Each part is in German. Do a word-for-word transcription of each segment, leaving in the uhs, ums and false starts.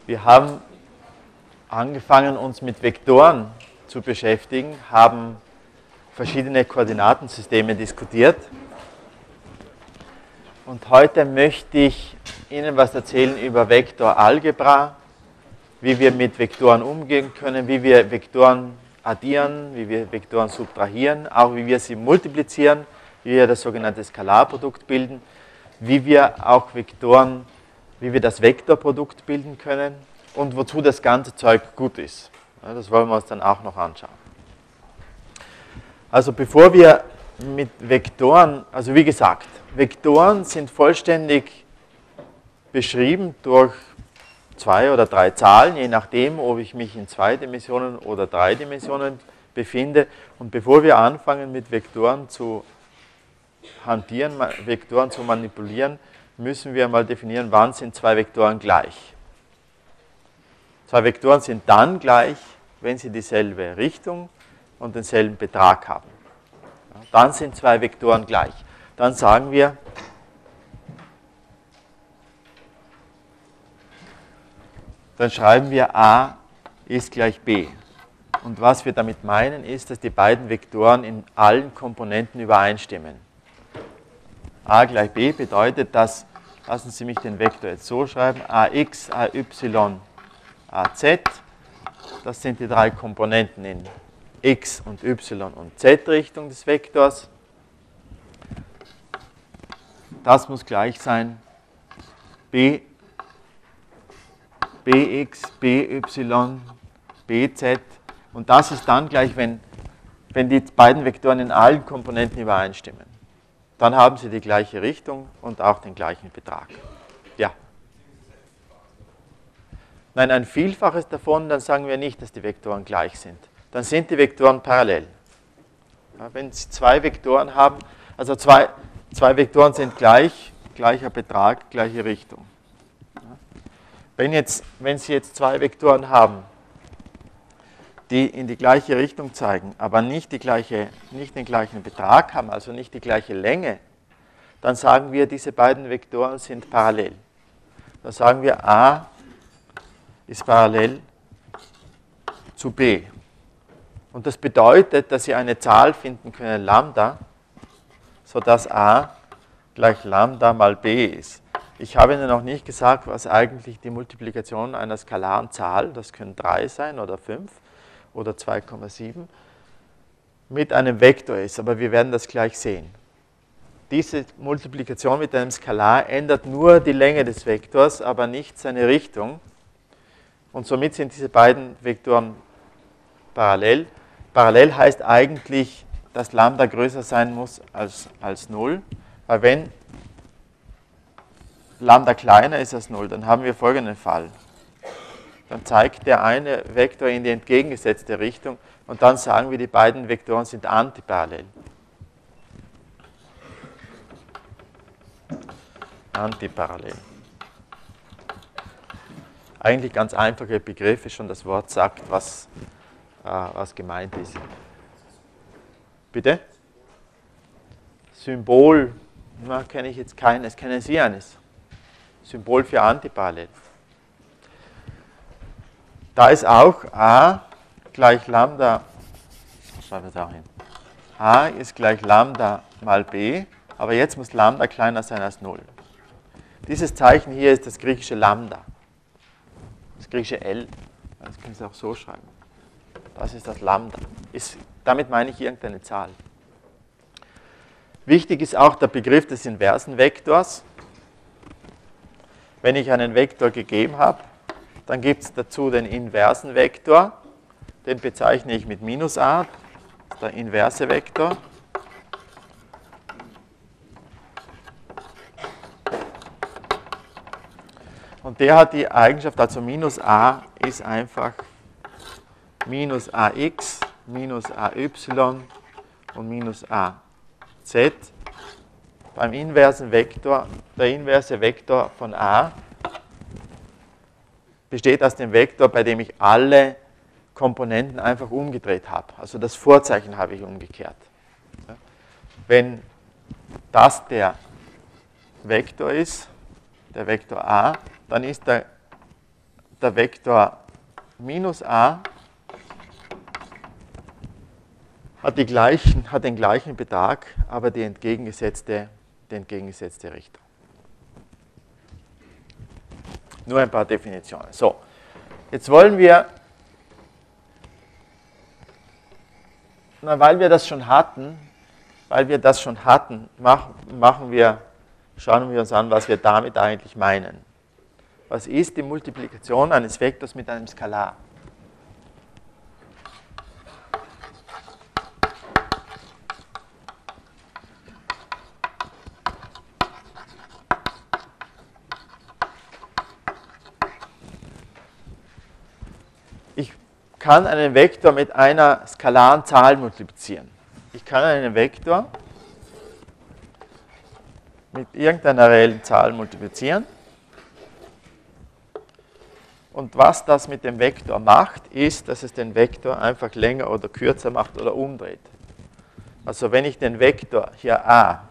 Wir haben angefangen, uns mit Vektoren zu beschäftigen, haben verschiedene Koordinatensysteme diskutiert. Und heute möchte ich Ihnen was erzählen über Vektoralgebra, wie wir mit Vektoren umgehen können, wie wir Vektoren addieren, wie wir Vektoren subtrahieren, auch wie wir sie multiplizieren, wie wir das sogenannte Skalarprodukt bilden, wie wir auch Vektoren, wie wir das Vektorprodukt bilden können und wozu das ganze Zeug gut ist. Ja, das wollen wir uns dann auch noch anschauen. Also bevor wir mit Vektoren, also wie gesagt, Vektoren sind vollständig beschrieben durch zwei oder drei Zahlen, je nachdem, ob ich mich in zwei Dimensionen oder drei Dimensionen befinde. Und bevor wir anfangen, mit Vektoren zu hantieren, Vektoren zu manipulieren, müssen wir mal definieren, wann sind zwei Vektoren gleich. Zwei Vektoren sind dann gleich, wenn sie dieselbe Richtung und denselben Betrag haben. Ja, dann sind zwei Vektoren gleich. Dann sagen wir, dann schreiben wir a ist gleich b. Und was wir damit meinen, ist, dass die beiden Vektoren in allen Komponenten übereinstimmen. A gleich b bedeutet, dass, lassen Sie mich den Vektor jetzt so schreiben, ax, ay, az, das sind die drei Komponenten in x und y und z-Richtung des Vektors. Das muss gleich sein b, bx, by, bz. Und das ist dann gleich, wenn, wenn die beiden Vektoren in allen Komponenten übereinstimmen. Dann haben sie die gleiche Richtung und auch den gleichen Betrag. Ja. Nein, ein Vielfaches davon, dann sagen wir nicht, dass die Vektoren gleich sind. Dann sind die Vektoren parallel. Ja, wenn Sie zwei Vektoren haben, also zwei, zwei Vektoren sind gleich, gleicher Betrag, gleiche Richtung. Ja. Wenn, jetzt, wenn Sie jetzt zwei Vektoren haben, die in die gleiche Richtung zeigen, aber nicht, die gleiche, nicht den gleichen Betrag haben, also nicht die gleiche Länge, dann sagen wir, diese beiden Vektoren sind parallel. Dann sagen wir, a ist parallel zu b. Und das bedeutet, dass Sie eine Zahl finden können, Lambda, sodass a gleich Lambda mal b ist. Ich habe Ihnen noch nicht gesagt, was eigentlich die Multiplikation einer skalaren Zahl, das können drei sein oder fünf oder zwei Komma sieben, mit einem Vektor ist, aber wir werden das gleich sehen. Diese Multiplikation mit einem Skalar ändert nur die Länge des Vektors, aber nicht seine Richtung. Und somit sind diese beiden Vektoren parallel. Parallel heißt eigentlich, dass Lambda größer sein muss als, als null, weil wenn Lambda kleiner ist als null, dann haben wir folgenden Fall. Dann zeigt der eine Vektor in die entgegengesetzte Richtung und dann sagen wir, die beiden Vektoren sind antiparallel. Antiparallel. Eigentlich ganz einfache Begriffe, schon das Wort sagt, was, äh, was gemeint ist. Bitte? Symbol, na, kenne ich jetzt keines, kennen Sie eines? Symbol für antiparallel. Da ist auch a gleich Lambda, schreiben wir es auch hin, a ist gleich Lambda mal b, aber jetzt muss Lambda kleiner sein als null. Dieses Zeichen hier ist das griechische Lambda, das griechische L, das können Sie auch so schreiben. Das ist das Lambda. Ist, damit meine ich irgendeine Zahl. Wichtig ist auch der Begriff des inversen Vektors. Wenn ich einen Vektor gegeben habe, dann gibt es dazu den inversen Vektor, den bezeichne ich mit minus a, der inverse Vektor. Und der hat die Eigenschaft, also minus a ist einfach minus ax, minus ay und minus az. Beim inversen Vektor, der inverse Vektor von a besteht aus dem Vektor, bei dem ich alle Komponenten einfach umgedreht habe. Also das Vorzeichen habe ich umgekehrt. Wenn das der Vektor ist, der Vektor a, dann ist der der Vektor minus a hat, die gleichen, hat den gleichen Betrag, aber die entgegengesetzte, die entgegengesetzte Richtung. Nur ein paar Definitionen. So, jetzt wollen wir, na, weil wir das schon hatten, weil wir das schon hatten, mach, machen wir, schauen wir uns an, was wir damit eigentlich meinen. Was ist die Multiplikation eines Vektors mit einem Skalar? Ich kann einen Vektor mit einer skalaren Zahl multiplizieren. Ich kann einen Vektor mit irgendeiner reellen Zahl multiplizieren. Und was das mit dem Vektor macht, ist, dass es den Vektor einfach länger oder kürzer macht oder umdreht. Also wenn ich den Vektor hier a,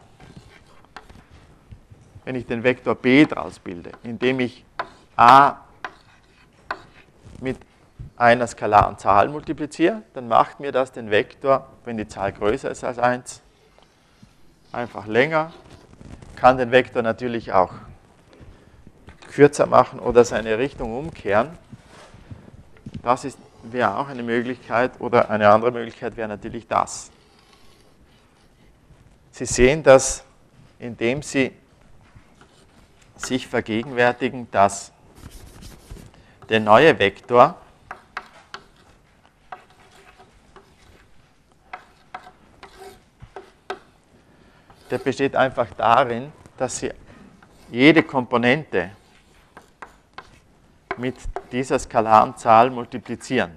wenn ich den Vektor b daraus bilde, indem ich a mit einer skalaren Zahl multipliziere, dann macht mir das den Vektor, wenn die Zahl größer ist als eins, einfach länger. Kann den Vektor natürlich auch kürzer machen oder seine Richtung umkehren. Das ist, wäre auch eine Möglichkeit, oder eine andere Möglichkeit wäre natürlich das. Sie sehen das, indem Sie sich vergegenwärtigen, dass der neue Vektor der besteht einfach darin, dass Sie jede Komponente mit dieser skalaren Zahl multiplizieren.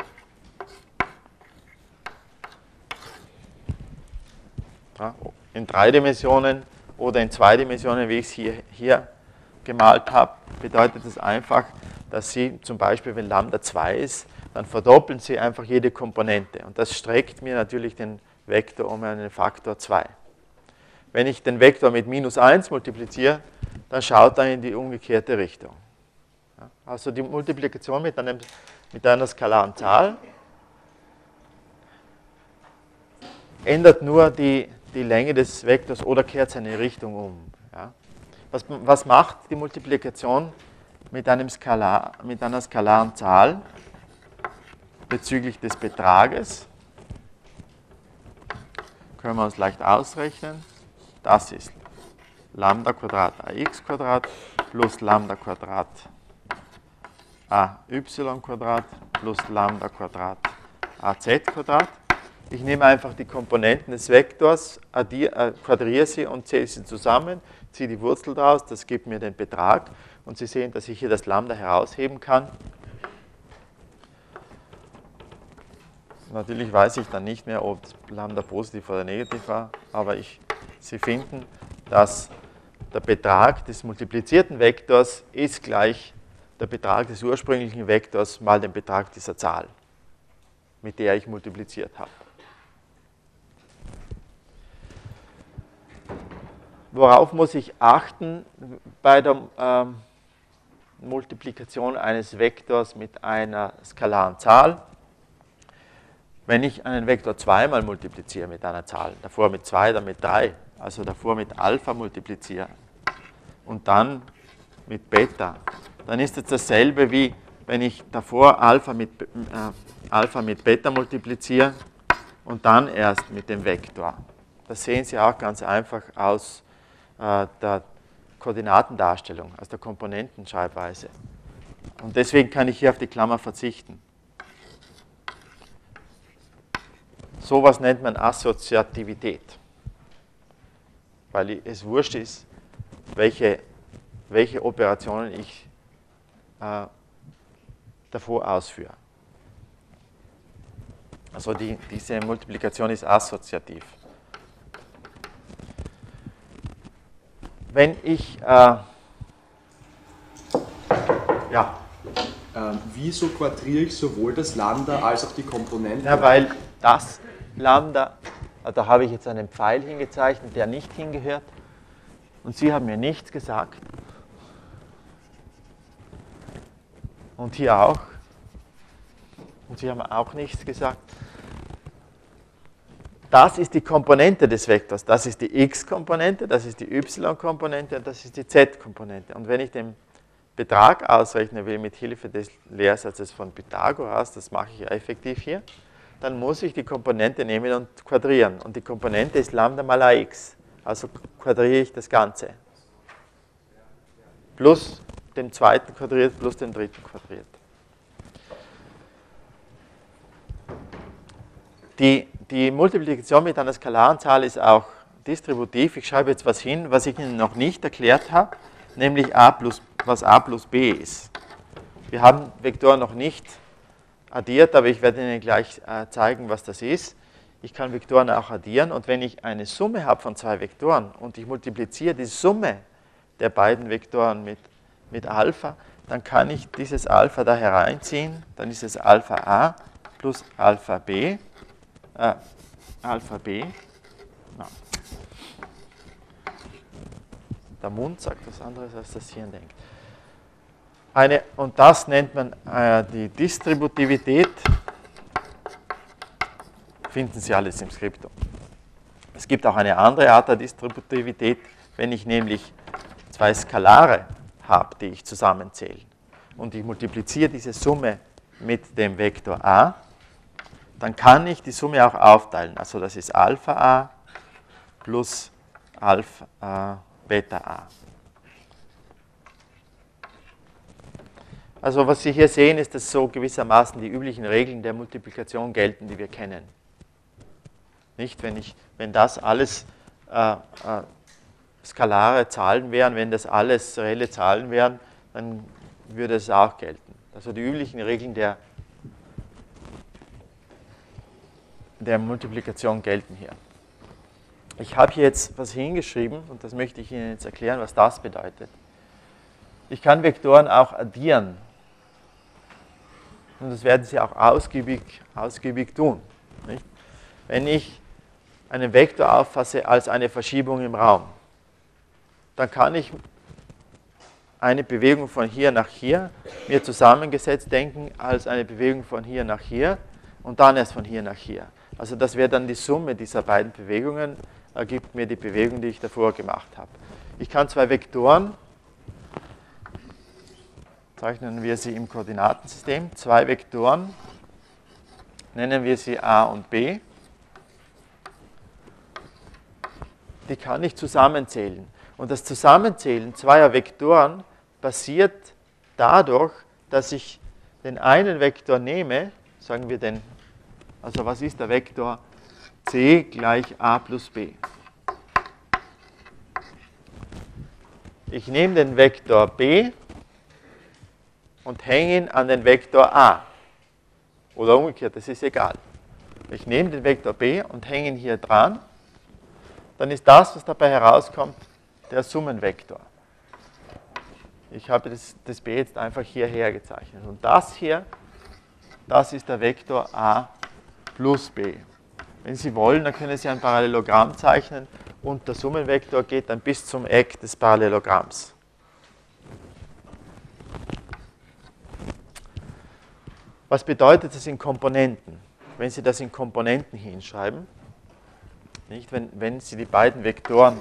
Ja, in drei Dimensionen oder in zwei Dimensionen, wie ich es hier, hier gemalt habe, bedeutet das einfach, dass Sie zum Beispiel, wenn Lambda zwei ist, dann verdoppeln Sie einfach jede Komponente. Und das streckt mir natürlich den Vektor um einen Faktor zwei. Wenn ich den Vektor mit minus eins multipliziere, dann schaut er in die umgekehrte Richtung. Also die Multiplikation mit, einem, mit einer skalaren Zahl ändert nur die, die Länge des Vektors oder kehrt seine Richtung um. Ja. Was, was macht die Multiplikation mit, einem Skalar, mit einer skalaren Zahl bezüglich des Betrages? Können wir uns leicht ausrechnen. Das ist Lambda Quadrat ax Quadrat plus Lambda Quadrat ay Quadrat plus Lambda Quadrat az Quadrat. Ich nehme einfach die Komponenten des Vektors, addiere, quadriere sie und zähle sie zusammen, ziehe die Wurzel daraus, das gibt mir den Betrag. Und Sie sehen, dass ich hier das Lambda herausheben kann. Natürlich weiß ich dann nicht mehr, ob Lambda positiv oder negativ war, aber ich, Sie finden, dass der Betrag des multiplizierten Vektors ist gleich der Betrag des ursprünglichen Vektors mal den Betrag dieser Zahl, mit der ich multipliziert habe. Worauf muss ich achten bei der ähm, Multiplikation eines Vektors mit einer skalaren Zahl? Wenn ich einen Vektor zweimal multipliziere mit einer Zahl, davor mit zwei, dann mit drei, also davor mit Alpha multipliziere und dann mit Beta, dann ist es dasselbe wie wenn ich davor Alpha mit, äh, Alpha mit Beta multipliziere und dann erst mit dem Vektor. Das sehen Sie auch ganz einfach aus äh, der Koordinatendarstellung, aus der Komponentenschreibweise. Und deswegen kann ich hier auf die Klammer verzichten. Sowas nennt man Assoziativität, weil es wurscht ist, welche, welche Operationen ich äh, davor ausführe. Also die, diese Multiplikation ist assoziativ. Wenn ich, äh, ja. Ähm, wieso quadriere ich sowohl das Lambda als auch die Komponenten? Ja, weil das Lambda, da habe ich jetzt einen Pfeil hingezeichnet, der nicht hingehört. Und Sie haben mir nichts gesagt. Und hier auch. Und Sie haben auch nichts gesagt. Das ist die Komponente des Vektors. Das ist die x-Komponente, das ist die y-Komponente und das ist die z-Komponente. Und wenn ich den Betrag ausrechnen will mit Hilfe des Lehrsatzes von Pythagoras, das mache ich ja effektiv hier, dann muss ich die Komponente nehmen und quadrieren. Und die Komponente ist Lambda mal ax. Also quadriere ich das Ganze. Plus den zweiten quadriert, plus den dritten quadriert. Die, die Multiplikation mit einer skalaren Zahl ist auch distributiv. Ich schreibe jetzt was hin, was ich Ihnen noch nicht erklärt habe, nämlich a plus, was a plus b ist. Wir haben Vektoren noch nicht addiert, aber ich werde Ihnen gleich äh, zeigen, was das ist. Ich kann Vektoren auch addieren und wenn ich eine Summe habe von zwei Vektoren und ich multipliziere die Summe der beiden Vektoren mit, mit Alpha, dann kann ich dieses Alpha da hereinziehen, dann ist es Alpha a plus Alpha b. Äh, Alpha b. No. Der Mund sagt was anderes, als das Hirn denkt. Eine, und das nennt man äh, die Distributivität. Finden Sie alles im Skriptum. Es gibt auch eine andere Art der Distributivität, wenn ich nämlich zwei Skalare habe, die ich zusammenzähle. Und ich multipliziere diese Summe mit dem Vektor a, dann kann ich die Summe auch aufteilen. Also das ist Alpha a plus Alpha, äh, Beta a. Also was Sie hier sehen, ist, dass so gewissermaßen die üblichen Regeln der Multiplikation gelten, die wir kennen. Nicht, wenn, ich, wenn das alles äh, äh, skalare Zahlen wären, wenn das alles reelle Zahlen wären, dann würde es auch gelten. Also die üblichen Regeln der der Multiplikation gelten hier. Ich habe hier jetzt was hingeschrieben und das möchte ich Ihnen jetzt erklären, was das bedeutet. Ich kann Vektoren auch addieren und das werden Sie auch ausgiebig, ausgiebig tun. Nicht? Wenn ich einen Vektor auffasse als eine Verschiebung im Raum, dann kann ich eine Bewegung von hier nach hier mir zusammengesetzt denken als eine Bewegung von hier nach hier und dann erst von hier nach hier. Also das wäre dann die Summe dieser beiden Bewegungen, ergibt mir die Bewegung, die ich davor gemacht habe. Ich kann zwei Vektoren, zeichnen wir sie im Koordinatensystem, zwei Vektoren, nennen wir sie a und b, die kann ich zusammenzählen. Und das Zusammenzählen zweier Vektoren passiert dadurch, dass ich den einen Vektor nehme, sagen wir den, also was ist der Vektor c gleich a plus b? Ich nehme den Vektor b und hänge ihn an den Vektor a. Oder umgekehrt, das ist egal. Ich nehme den Vektor b und hänge ihn hier dran, dann ist das, was dabei herauskommt, der Summenvektor. Ich habe das, das b jetzt einfach hierher gezeichnet. Und das hier, das ist der Vektor a plus b. Wenn Sie wollen, dann können Sie ein Parallelogramm zeichnen und der Summenvektor geht dann bis zum Eck des Parallelogramms. Was bedeutet das in Komponenten? Wenn Sie das in Komponenten hinschreiben, nicht? Wenn, wenn Sie die beiden Vektoren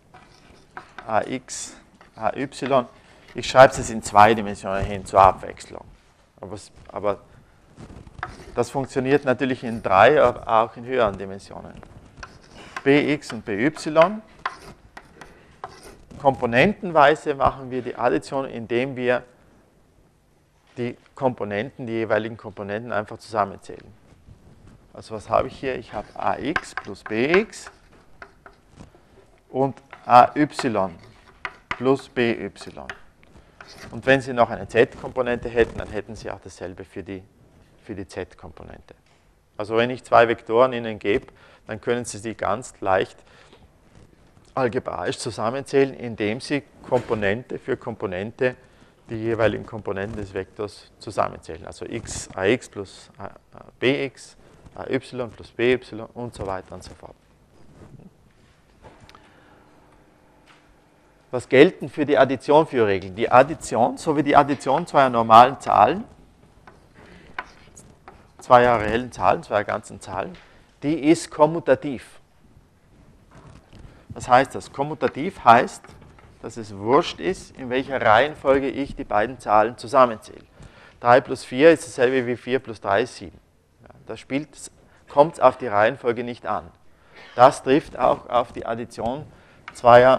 ax, ay, ich schreibe es in zwei Dimensionen hin zur Abwechslung. Aber, aber das funktioniert natürlich in drei, aber auch in höheren Dimensionen. Bx und By. Komponentenweise machen wir die Addition, indem wir die Komponenten, die jeweiligen Komponenten einfach zusammenzählen. Also was habe ich hier? Ich habe ax plus bx und ay plus by. Und wenn Sie noch eine z-Komponente hätten, dann hätten Sie auch dasselbe für die, für die z-Komponente. Also wenn ich zwei Vektoren Ihnen gebe, dann können Sie sie ganz leicht algebraisch zusammenzählen, indem Sie Komponente für Komponente die jeweiligen Komponenten des Vektors zusammenzählen. Also x, ax plus bx, ay plus by und so weiter und so fort. Was gelten für die Addition für Regeln? Die Addition, so wie die Addition zweier normalen Zahlen, zweier reellen Zahlen, zweier ganzen Zahlen, die ist kommutativ. Was heißt das? Kommutativ heißt, dass es wurscht ist, in welcher Reihenfolge ich die beiden Zahlen zusammenzähle. drei plus vier ist dasselbe wie vier plus drei ist sieben. Ja, da kommt es auf die Reihenfolge nicht an. Das trifft auch auf die Addition zweier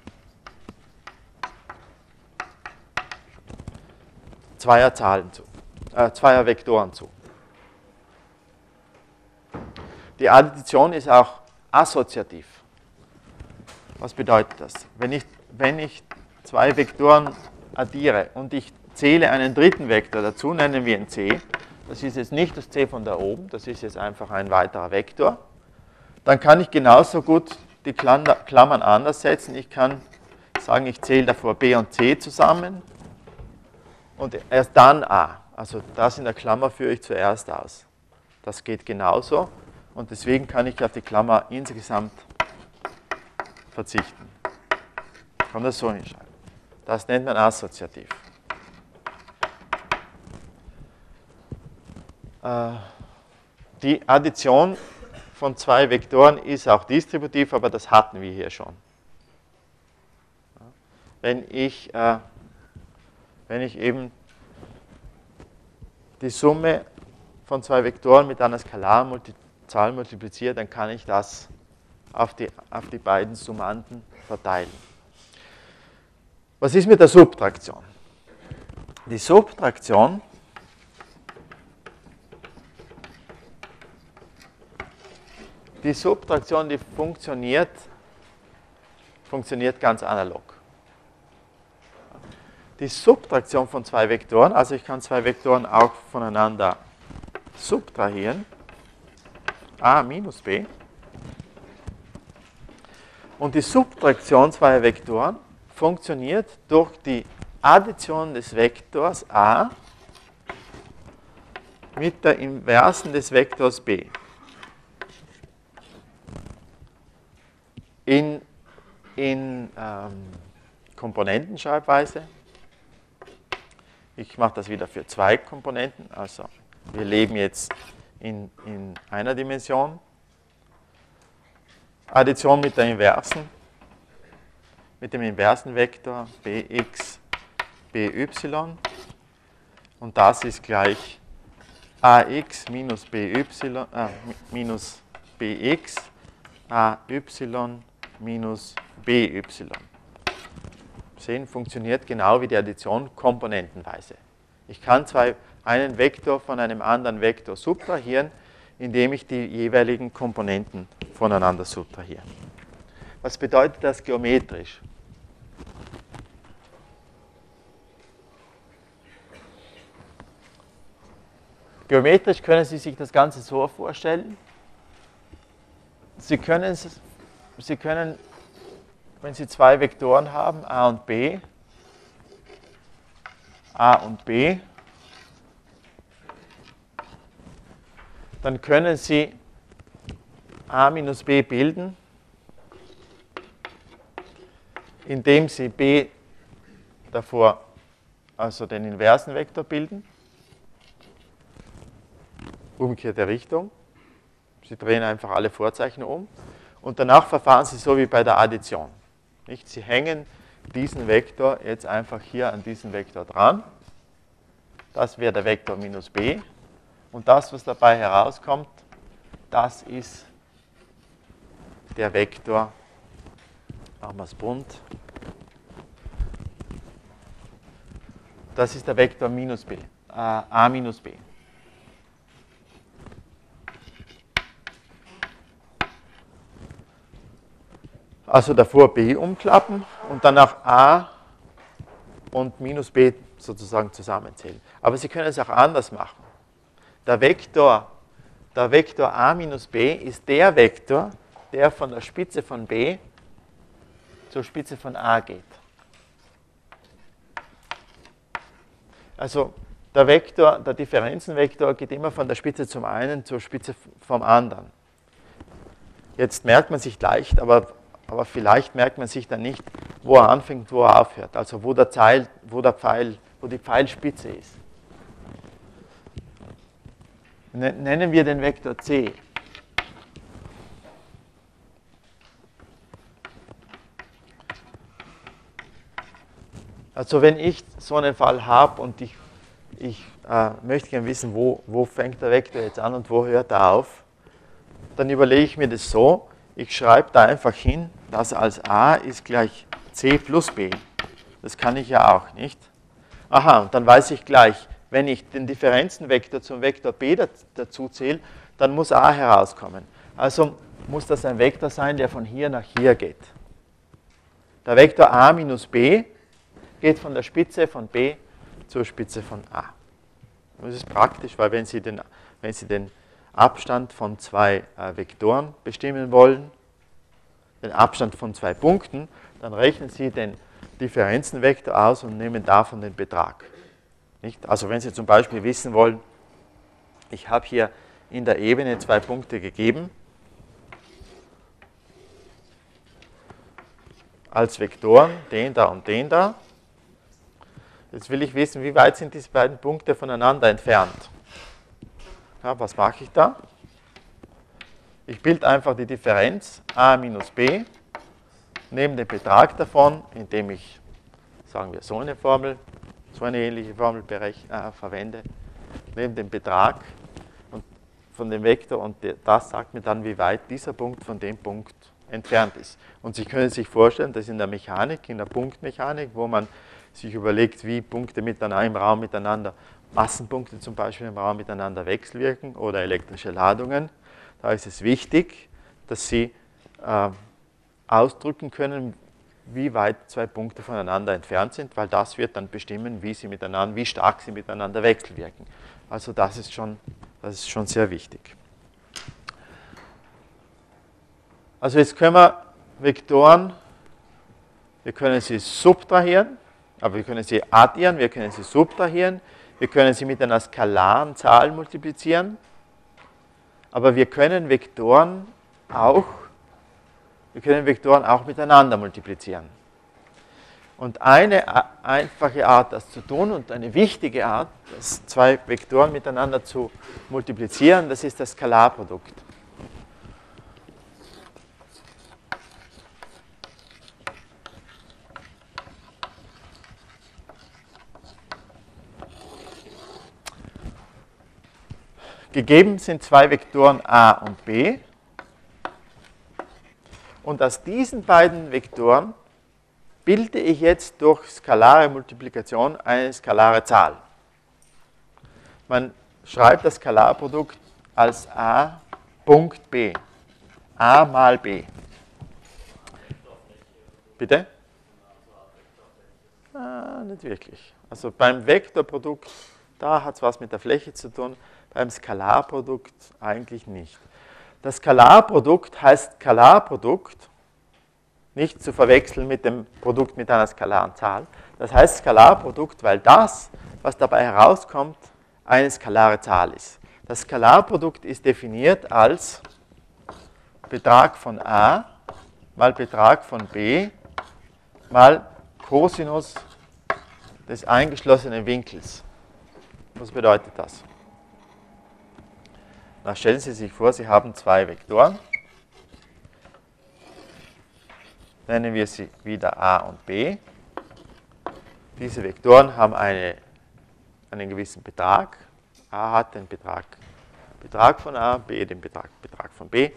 zweier Zahlen zu, äh, zweier Vektoren zu. Die Addition ist auch assoziativ. Was bedeutet das? Wenn ich, wenn ich zwei Vektoren addiere und ich zähle einen dritten Vektor dazu, nennen wir ihn c, das ist jetzt nicht das c von da oben, das ist jetzt einfach ein weiterer Vektor, dann kann ich genauso gut die Klammern anders setzen. Ich kann sagen, ich zähle davor b und c zusammen und erst dann a. Also das in der Klammer führe ich zuerst aus. Das geht genauso und deswegen kann ich auf die Klammer insgesamt verzichten. Ich kann das so hinschreiben. Das nennt man assoziativ. Die Addition von zwei Vektoren ist auch distributiv, aber das hatten wir hier schon. Wenn ich, äh, wenn ich eben die Summe von zwei Vektoren mit einer skalaren Zahl multipliziere, dann kann ich das auf die, auf die beiden Summanden verteilen. Was ist mit der Subtraktion? Die Subtraktion Die Subtraktion, die funktioniert, funktioniert ganz analog. Die Subtraktion von zwei Vektoren, also ich kann zwei Vektoren auch voneinander subtrahieren, a minus b. Und die Subtraktion zweier Vektoren funktioniert durch die Addition des Vektors a mit der Inversen des Vektors b. In, in ähm, Komponentenschreibweise. Ich mache das wieder für zwei Komponenten. Also wir leben jetzt in, in einer Dimension. Addition mit der Inversen, mit dem inversen Vektor bx, by. Und das ist gleich ax minus by, äh, minus bx, ay minus by. Sehen, funktioniert genau wie die Addition komponentenweise. Ich kann zwei, einen Vektor von einem anderen Vektor subtrahieren, indem ich die jeweiligen Komponenten voneinander subtrahiere. Was bedeutet das geometrisch? Geometrisch können Sie sich das Ganze so vorstellen. Sie können, Sie können, wenn Sie zwei Vektoren haben, a und b, a und b, dann können Sie a minus b bilden, indem Sie b davor, also den inversen Vektor bilden, umgekehrte Richtung. Sie drehen einfach alle Vorzeichen um und danach verfahren Sie so wie bei der Addition. Nicht? Sie hängen diesen Vektor jetzt einfach hier an diesen Vektor dran. Das wäre der Vektor minus b. Und das, was dabei herauskommt, das ist der Vektor, machen wir es bunt, das ist der Vektor minus b, äh, a minus b. Also davor b umklappen und danach a und minus b sozusagen zusammenzählen. Aber Sie können es auch anders machen. Der Vektor, der Vektor a minus b ist der Vektor, der von der Spitze von b zur Spitze von a geht. Also der Vektor, der Differenzenvektor geht immer von der Spitze zum einen zur Spitze vom anderen. Jetzt merkt man sich leicht, aber, aber vielleicht merkt man sich dann nicht, wo er anfängt, wo er aufhört, also wo der, Zeil, wo der Pfeil, wo die Pfeilspitze ist. Nennen wir den Vektor c. Also wenn ich so einen Fall habe und ich, ich äh, möchte gerne wissen, wo, wo fängt der Vektor jetzt an und wo hört er auf, dann überlege ich mir das so, ich schreibe da einfach hin, das als a ist gleich c plus b. Das kann ich ja auch, nicht? Aha, und dann weiß ich gleich, wenn ich den Differenzenvektor zum Vektor b dazu zähle, dann muss a herauskommen. Also muss das ein Vektor sein, der von hier nach hier geht. Der Vektor a minus b geht von der Spitze von b zur Spitze von a. Das ist praktisch, weil wenn Sie den, wenn Sie den Abstand von zwei äh, Vektoren bestimmen wollen, den Abstand von zwei Punkten, dann rechnen Sie den Differenzenvektor aus und nehmen davon den Betrag. Nicht? Also wenn Sie zum Beispiel wissen wollen, ich habe hier in der Ebene zwei Punkte gegeben, als Vektoren, den da und den da. Jetzt will ich wissen, wie weit sind diese beiden Punkte voneinander entfernt. Ja, was mache ich da? Ich bilde einfach die Differenz a minus b, nehme den Betrag davon, indem ich, sagen wir, so eine Formel, so eine ähnliche Formel berechne, äh, verwende, nehme den Betrag und von dem Vektor und das sagt mir dann, wie weit dieser Punkt von dem Punkt entfernt ist. Und Sie können sich vorstellen, dass in der Mechanik, in der Punktmechanik, wo man sich überlegt, wie Punkte miteinander im Raum miteinander, Massenpunkte zum Beispiel im Raum miteinander wechselwirken oder elektrische Ladungen, da ist es wichtig, dass Sie äh, ausdrücken können, wie weit zwei Punkte voneinander entfernt sind, weil das wird dann bestimmen, wie, sie miteinander, wie stark sie miteinander wechselwirken. Also das ist schon, das ist schon sehr wichtig. Also jetzt können wir Vektoren, wir können sie subtrahieren, aber wir können sie addieren, wir können sie subtrahieren, wir können sie mit einer skalaren Zahl multiplizieren, aber wir können Vektoren auch, wir können Vektoren auch miteinander multiplizieren. Und eine einfache Art, das zu tun und eine wichtige Art, das zwei Vektoren miteinander zu multiplizieren, das ist das Skalarprodukt. Gegeben sind zwei Vektoren a und b. Und aus diesen beiden Vektoren bilde ich jetzt durch skalare Multiplikation eine skalare Zahl. Man schreibt das Skalarprodukt als a Punkt b. A mal b. Bitte? Ah, nicht wirklich. Also beim Vektorprodukt, da hat es was mit der Fläche zu tun. Beim Skalarprodukt eigentlich nicht. Das Skalarprodukt heißt Skalarprodukt, nicht zu verwechseln mit dem Produkt mit einer skalaren Zahl. Das heißt Skalarprodukt, weil das, was dabei herauskommt, eine skalare Zahl ist. Das Skalarprodukt ist definiert als Betrag von a mal Betrag von b mal Cosinus des eingeschlossenen Winkels. Was bedeutet das? Na, stellen Sie sich vor, Sie haben zwei Vektoren. Nennen wir sie wieder a und b. Diese Vektoren haben eine, einen gewissen Betrag. A hat den Betrag, Betrag von a, b den Betrag, Betrag von b.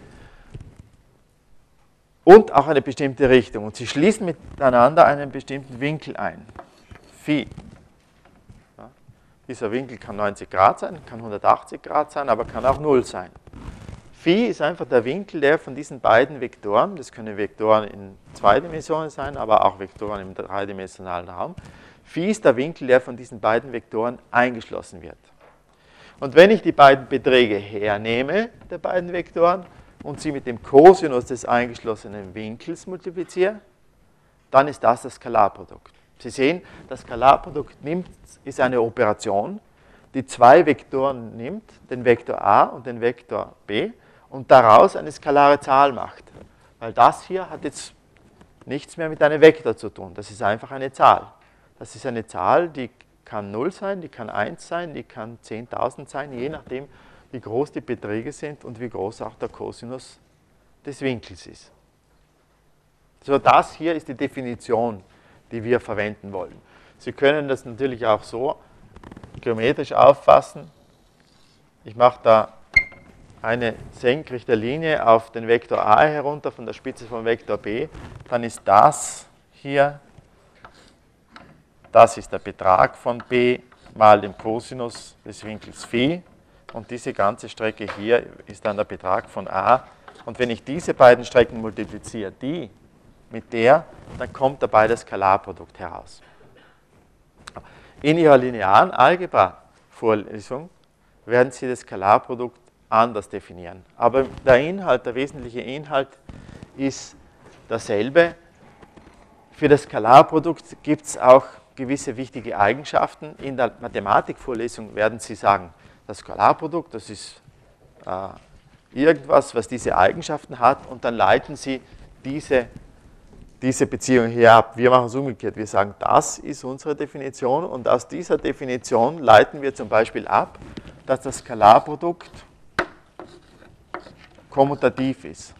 Und auch eine bestimmte Richtung. Und sie schließen miteinander einen bestimmten Winkel ein. Phi. Dieser Winkel kann neunzig Grad sein, kann hundertachtzig Grad sein, aber kann auch null sein. Phi ist einfach der Winkel, der von diesen beiden Vektoren, das können Vektoren in zwei Dimensionen sein, aber auch Vektoren im dreidimensionalen Raum, Phi ist der Winkel, der von diesen beiden Vektoren eingeschlossen wird. Und wenn ich die beiden Beträge hernehme, der beiden Vektoren, und sie mit dem Cosinus des eingeschlossenen Winkels multipliziere, dann ist das das Skalarprodukt. Sie sehen, das Skalarprodukt nimmt, ist eine Operation, die zwei Vektoren nimmt, den Vektor a und den Vektor b, und daraus eine skalare Zahl macht. Weil das hier hat jetzt nichts mehr mit einem Vektor zu tun. Das ist einfach eine Zahl. Das ist eine Zahl, die kann null sein, die kann eins sein, die kann zehntausend sein, je nachdem, wie groß die Beträge sind und wie groß auch der Cosinus des Winkels ist. So, das hier ist die Definition, die wir verwenden wollen. Sie können das natürlich auch so geometrisch auffassen. Ich mache da eine senkrechte Linie auf den Vektor a herunter von der Spitze vom Vektor b. Dann ist das hier, das ist der Betrag von b mal dem Cosinus des Winkels Phi. Und diese ganze Strecke hier ist dann der Betrag von a. Und wenn ich diese beiden Strecken multipliziere, die mit der, dann kommt dabei das Skalarprodukt heraus. In Ihrer linearen Algebra-Vorlesung werden Sie das Skalarprodukt anders definieren. Aber der Inhalt, der wesentliche Inhalt ist derselbe. Für das Skalarprodukt gibt es auch gewisse wichtige Eigenschaften. In der Mathematikvorlesung werden Sie sagen, das Skalarprodukt, das ist äh, irgendwas, was diese Eigenschaften hat, und dann leiten Sie diese, diese Beziehung hier ab. Wir machen es umgekehrt. Wir sagen, das ist unsere Definition, und aus dieser Definition leiten wir zum Beispiel ab, dass das Skalarprodukt kommutativ ist.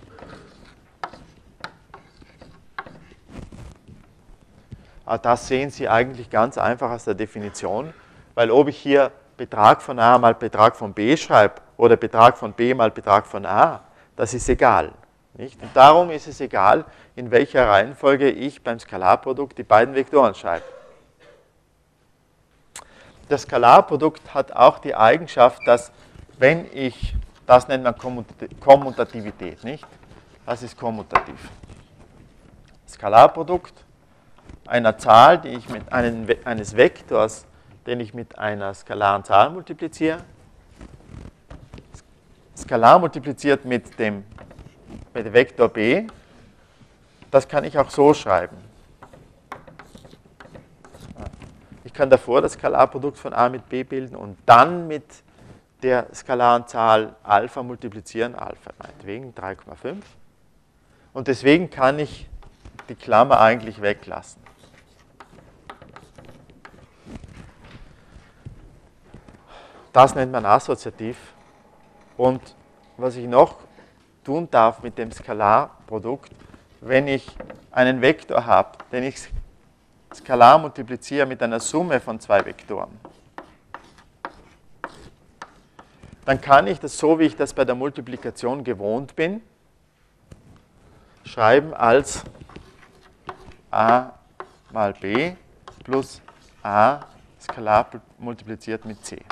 Das sehen Sie eigentlich ganz einfach aus der Definition, weil ob ich hier Betrag von a mal Betrag von b schreibe oder Betrag von b mal Betrag von a, das ist egal. Nicht? Und darum ist es egal, in welcher Reihenfolge ich beim Skalarprodukt die beiden Vektoren schreibe. Das Skalarprodukt hat auch die Eigenschaft, dass wenn ich, das nennt man Kommutativität, nicht? Das ist kommutativ. Skalarprodukt einer Zahl, die ich mit einem, eines Vektors, den ich mit einer skalaren Zahl multipliziere, skalar multipliziert mit dem, mit dem Vektor b, das kann ich auch so schreiben. Ich kann davor das Skalarprodukt von a mit b bilden und dann mit der skalaren Zahl Alpha multiplizieren, Alpha meinetwegen drei Komma fünf. Und deswegen kann ich die Klammer eigentlich weglassen. Das nennt man assoziativ. Und was ich noch tun darf mit dem Skalarprodukt, wenn ich einen Vektor habe, den ich skalar multipliziere mit einer Summe von zwei Vektoren, dann kann ich das so, wie ich das bei der Multiplikation gewohnt bin, schreiben als a mal b plus a skalar multipliziert mit c.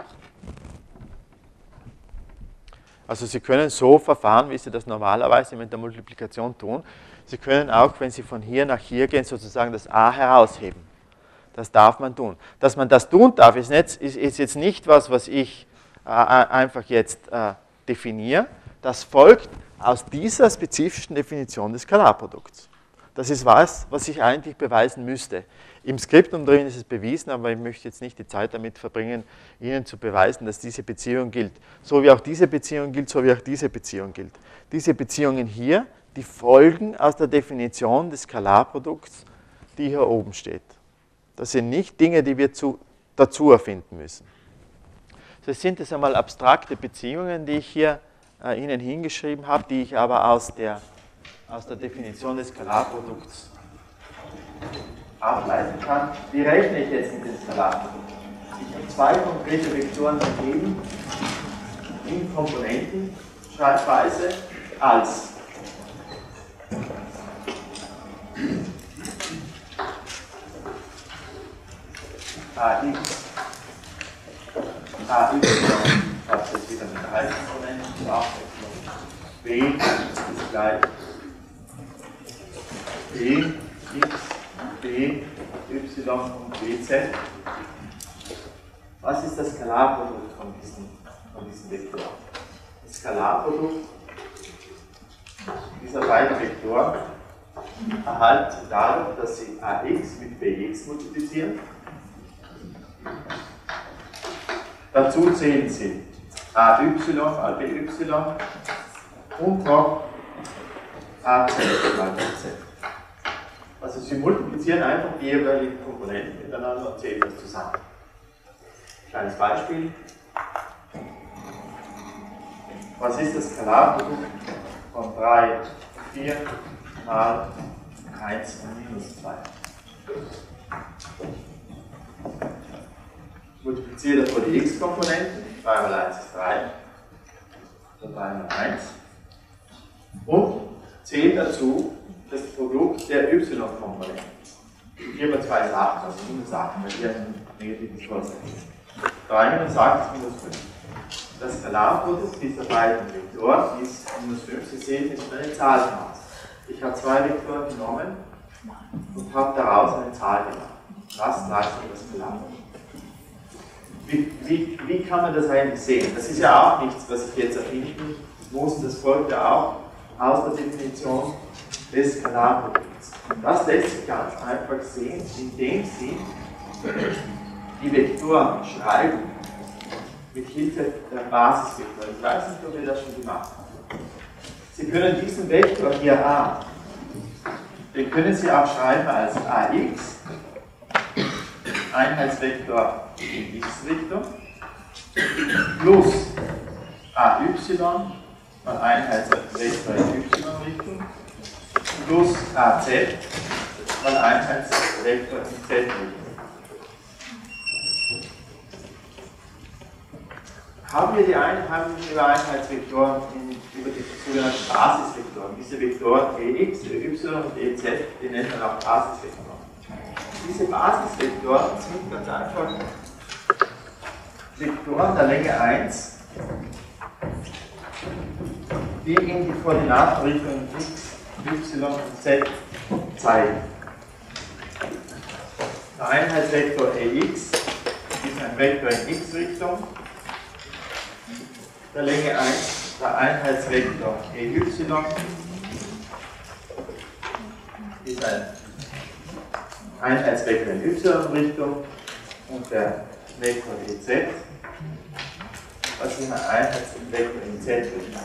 Also Sie können so verfahren, wie Sie das normalerweise mit der Multiplikation tun. Sie können auch, wenn Sie von hier nach hier gehen, sozusagen das a herausheben. Das darf man tun. Dass man das tun darf, ist, nicht, ist, ist jetzt nicht was, was ich äh, einfach jetzt äh, definiere. Das folgt aus dieser spezifischen Definition des Skalarprodukts. Das ist was, was ich eigentlich beweisen müsste. Im Skriptum drin ist es bewiesen, aber ich möchte jetzt nicht die Zeit damit verbringen, Ihnen zu beweisen, dass diese Beziehung gilt. So wie auch diese Beziehung gilt, so wie auch diese Beziehung gilt. Diese Beziehungen hier, die folgen aus der Definition des Skalarprodukts, die hier oben steht. Das sind nicht Dinge, die wir zu, dazu erfinden müssen. Das sind jetzt einmal abstrakte Beziehungen, die ich hier äh, Ihnen hingeschrieben habe, die ich aber aus der, aus der Definition des Skalarprodukts ableiten kann. Wie rechne ich jetzt mit dem Skalarprodukt? Ich habe zwei konkrete Vektoren gegeben in Komponentenschreibweise als ax, ay, das ist wieder mit drei Komponenten, b ist gleich b, x, b, y und bz. Was ist das Skalarprodukt von diesen, von diesen Vektoren? Das Skalarprodukt dieser beiden Vektoren erhalten Sie dadurch, dass Sie ax mit bx multiplizieren. Dazu zählen Sie ay mal by und noch az mal bz. Also Sie multiplizieren einfach die jeweiligen Komponenten miteinander und zählen das zusammen. Kleines Beispiel. Was ist das Skalarprodukt von drei, vier mal eins und minus zwei? Ich multipliziere davor die x-Komponenten. drei mal eins ist drei. Oder drei mal eins. Und zähle dazu das Produkt der y-Komponenten. Hier haben wir zwei Sachen, also minus acht, weil hier ein negatives Vorzeichen ist. drei minus acht ist minus fünf. Das Skalarprodukt dieser beiden Vektoren ist minus fünf. Sie sehen, es ist eine Zahl gemacht. Ich habe zwei Vektoren genommen und habe daraus eine Zahl gemacht. Das leistet das Skalarprodukt. Wie, wie, wie kann man das eigentlich sehen? Das ist ja auch nichts, was ich jetzt erfinden muss. Das folgt ja auch aus der Definition des Skalarprodukts. Das lässt sich ganz einfach sehen, indem Sie die Vektoren schreiben mit Hilfe der Basisvektoren. Ich weiß nicht, ob ihr das schon gemacht habt. Sie können diesen Vektor hier A, den können Sie auch schreiben als A x, Einheitsvektor in x-Richtung, plus A y, mal Einheitsvektor in y-Richtung, plus A z, mal Einheitsvektor in z-Richtung. Haben wir die, Ein haben wir die Einheitsvektoren in, über die sogenannten Basisvektoren, diese Vektoren ex, y und ez, die nennt man auch Basisvektoren. Diese Basisvektoren sind ganz einfach Vektoren der Länge eins, die in die Koordinatenrichtung x, y und z zeigen. Der Einheitsvektor ex ist ein Vektor in x-Richtung. Der Länge eins, der Einheitsvektor ey ist ein Einheitsvektor in y-Richtung und der Vektor ez, was ist ein Einheitsvektor in z-Richtung.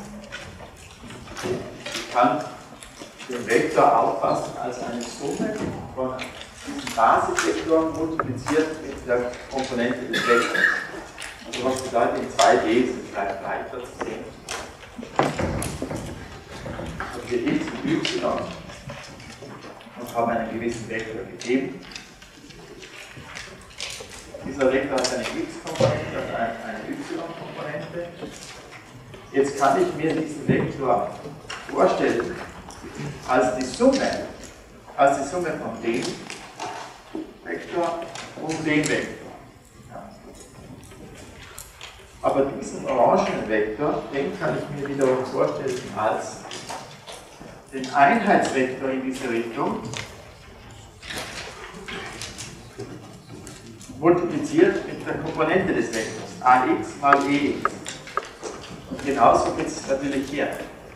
Ich kann den Vektor auffassen als eine Summe von diesen Basisvektoren multipliziert mit der Komponente des Vektors. Also was bedeutet in zwei D, ist es vielleicht leichter zu sehen. Also wir x und y und haben einen gewissen Vektor gegeben. Dieser Vektor hat eine x-Komponente und eine y-Komponente. Jetzt kann ich mir diesen Vektor vorstellen als die Summe, als die Summe von dem Vektor und dem Vektor. Aber diesen orangenen Vektor, den kann ich mir wiederum vorstellen als den Einheitsvektor in diese Richtung, multipliziert mit der Komponente des Vektors, ax mal ex. Und genauso geht es natürlich hier.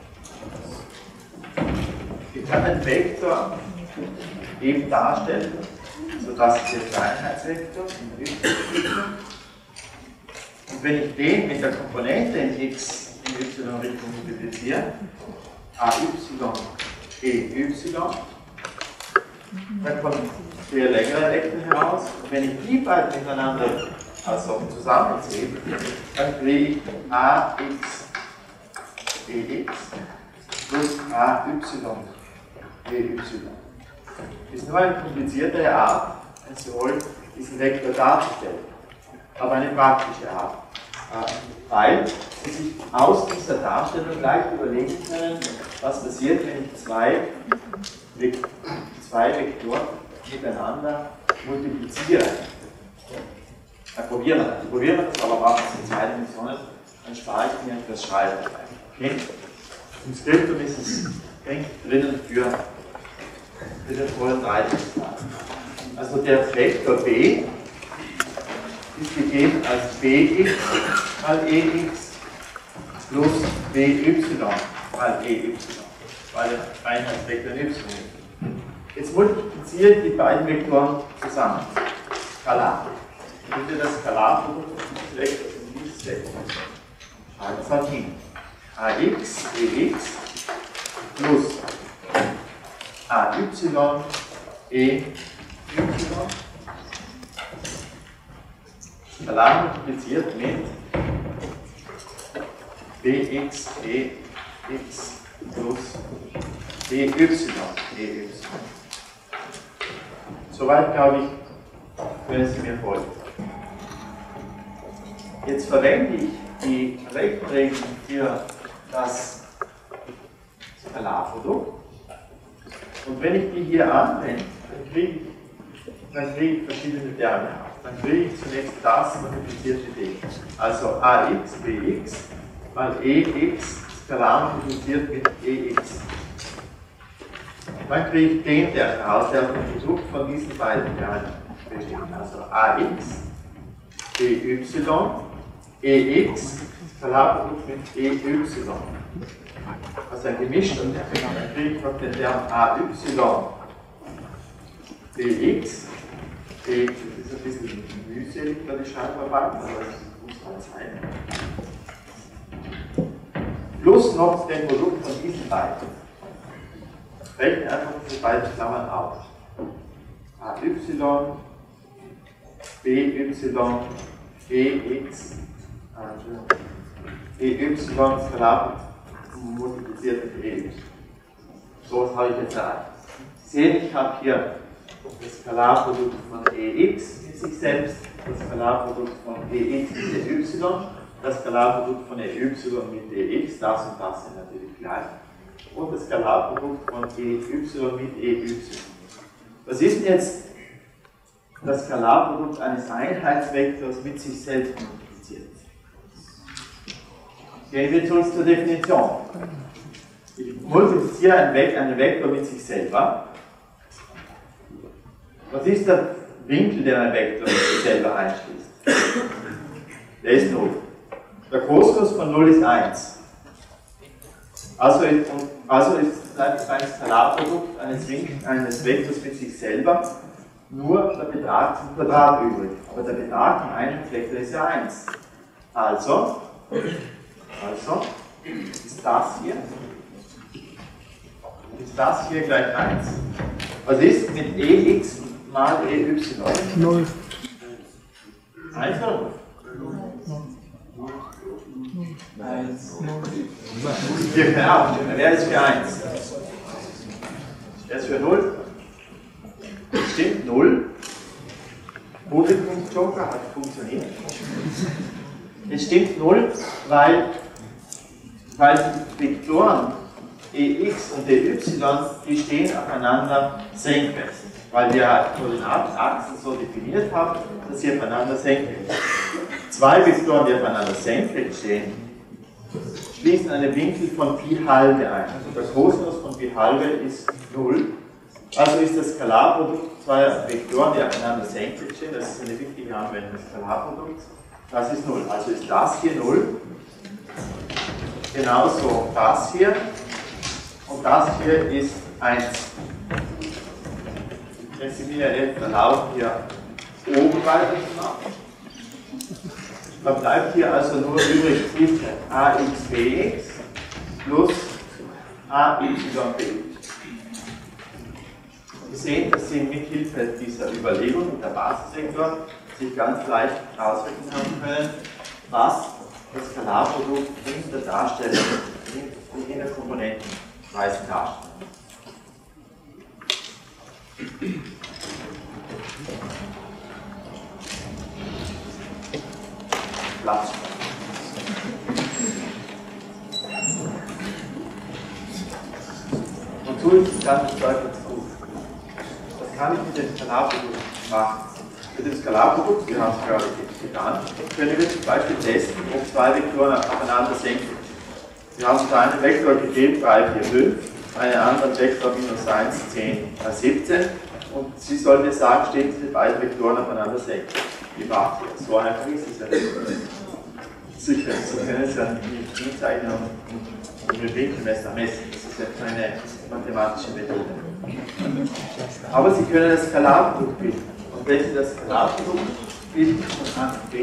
Ich kann den Vektor eben darstellen, sodass es jetzt der Einheitsvektor in der Richtung. Und wenn ich den mit der Komponente in x in y-Richtung multipliziere, A y, E y, dann kommt der längere Vektor heraus. Und wenn ich die beiden miteinander also zusammenzähle, dann kriege ich A x E x plus A y E y. Das ist nur eine kompliziertere Art, als Sie wollen, diesen Vektor darzustellen. Aber eine praktische Art. Weil Sie sich aus dieser Darstellung leicht überlegen können, was passiert, wenn ich zwei, zwei Vektoren miteinander multipliziere. Dann probieren wir das. Probieren wir das, aber machen wir es in zwei Dimensionen, dann spare ich mir das Schreiben. Okay? Im Skriptum ist es drinnen für, für den vollen drei Dimensionen. Also der Vektor b ist gegeben als bx mal ex plus by mal ey, weil der Einheitsvektor y ist. Jetzt multipliziere ich die beiden Vektoren zusammen. Skalar. Und bitte das Skalarprodukt des Vektors in dieses Vektor. Schreibe es halt hin. ax ex plus ay E, Y, Skalar multipliziert mit bx, ex plus dy, dy. Soweit, glaube ich, können Sie mir folgen. Jetzt verwende ich die Rechenregeln für das Skalarprodukt. Und wenn ich die hier anwende, dann kriege ich, dann kriege ich verschiedene Terme auf. Dann kriege ich zunächst das multipliziert mit d. Also ax, bx mal ex Skalar multipliziert mit ex. Dann kriege ich den Term raus, der den Produkt von diesen beiden Termen bestimmt. Also ax, by, ex Skalarprodukt mit ey. Also ein gemischter Term. Dann kriege ich noch den Term ay, bx. Das ist ein bisschen mühselig, da die Schreibarbeit, aber das muss halt sein. Plus noch den Produkt von diesen beiden. Rechne einfach diese beiden Klammern auf. ay, by, ex, ey, Skalar multipliziert mit ey. So, was habe ich jetzt erreicht. Sie sehen, ich habe hier das Skalarprodukt von ex mit sich selbst, das Skalarprodukt von ex mit ey, das Skalarprodukt von ey mit dx, das und das sind natürlich gleich, und das Skalarprodukt von ey mit ey. Was ist denn jetzt das Skalarprodukt eines Einheitsvektors mit sich selbst multipliziert? Gehen wir zurück zur Definition. Ich multipliziere einen Vektor mit sich selber. Was ist der Winkel, den ein Vektor mit sich selber einschließt? Der ist null. Der Kosinus von null ist eins. Also ist, also ist ein Skalarprodukt eines, Winkel, eines Vektors mit sich selber nur der Betrag zum Quadrat übrig. Aber der Betrag im Einheitsvektor ist ja eins. Also, also ist das hier, ist das hier gleich eins. Was ist mit ex mal ey? null. eins oder null? Hier keine Ahnung, wer ist für eins? Wer ist für null? Stimmt, null. Publikumsjoker hat funktioniert. Es stimmt null, weil, weil die Vektoren ex und ey, die stehen aufeinander senkrecht. Weil wir Koordinatenachsen so definiert haben, dass sie aufeinander senkrecht stehen. Zwei Vektoren, die aufeinander senkrecht stehen, schließen einen Winkel von Pi halbe ein. Also der Kosinus von Pi halbe ist null. Also ist das Skalarprodukt zweier Vektoren, die aufeinander senkrecht stehen, das ist eine wichtige Anwendung des Skalarprodukts, das ist null. Also ist das hier null, genauso das hier, und das hier ist eins. Wenn Sie mir jetzt erlauben, hier oben weiter zu machen, dann bleibt hier also nur übrig ax bx plus ay bx. Sie sehen, dass Sie mithilfe dieser Überlegung und der Basisvektoren sich ganz leicht ausrechnen haben können, was das Skalarprodukt in der Darstellung, in der Komponentenweise darstellt. Platz. Und so ist das ganze Zeug jetzt gut. Was kann ich mit dem Skalarprodukt machen? Mit dem Skalarprodukt, wir haben es gerade getan, können wir zum Beispiel testen, ob zwei Vektoren aufeinander senkrecht sind. Wir haben uns da einen Vektor gegeben, drei, vier, fünf, einen anderen Vektor minus eins, zehn, siebzehn, und Sie sollen mir sagen, stehen diese beiden Vektoren aufeinander senkrecht. Wie macht ihr das? So einfach ist es ja nicht. Sicher, Sie können es ja nicht hinzeichnen und mit Winkelmesser messen. Das ist ja keine mathematische Methode. Aber Sie können das Skalarprodukt bilden. Und wenn Sie das Skalarprodukt bilden von A und B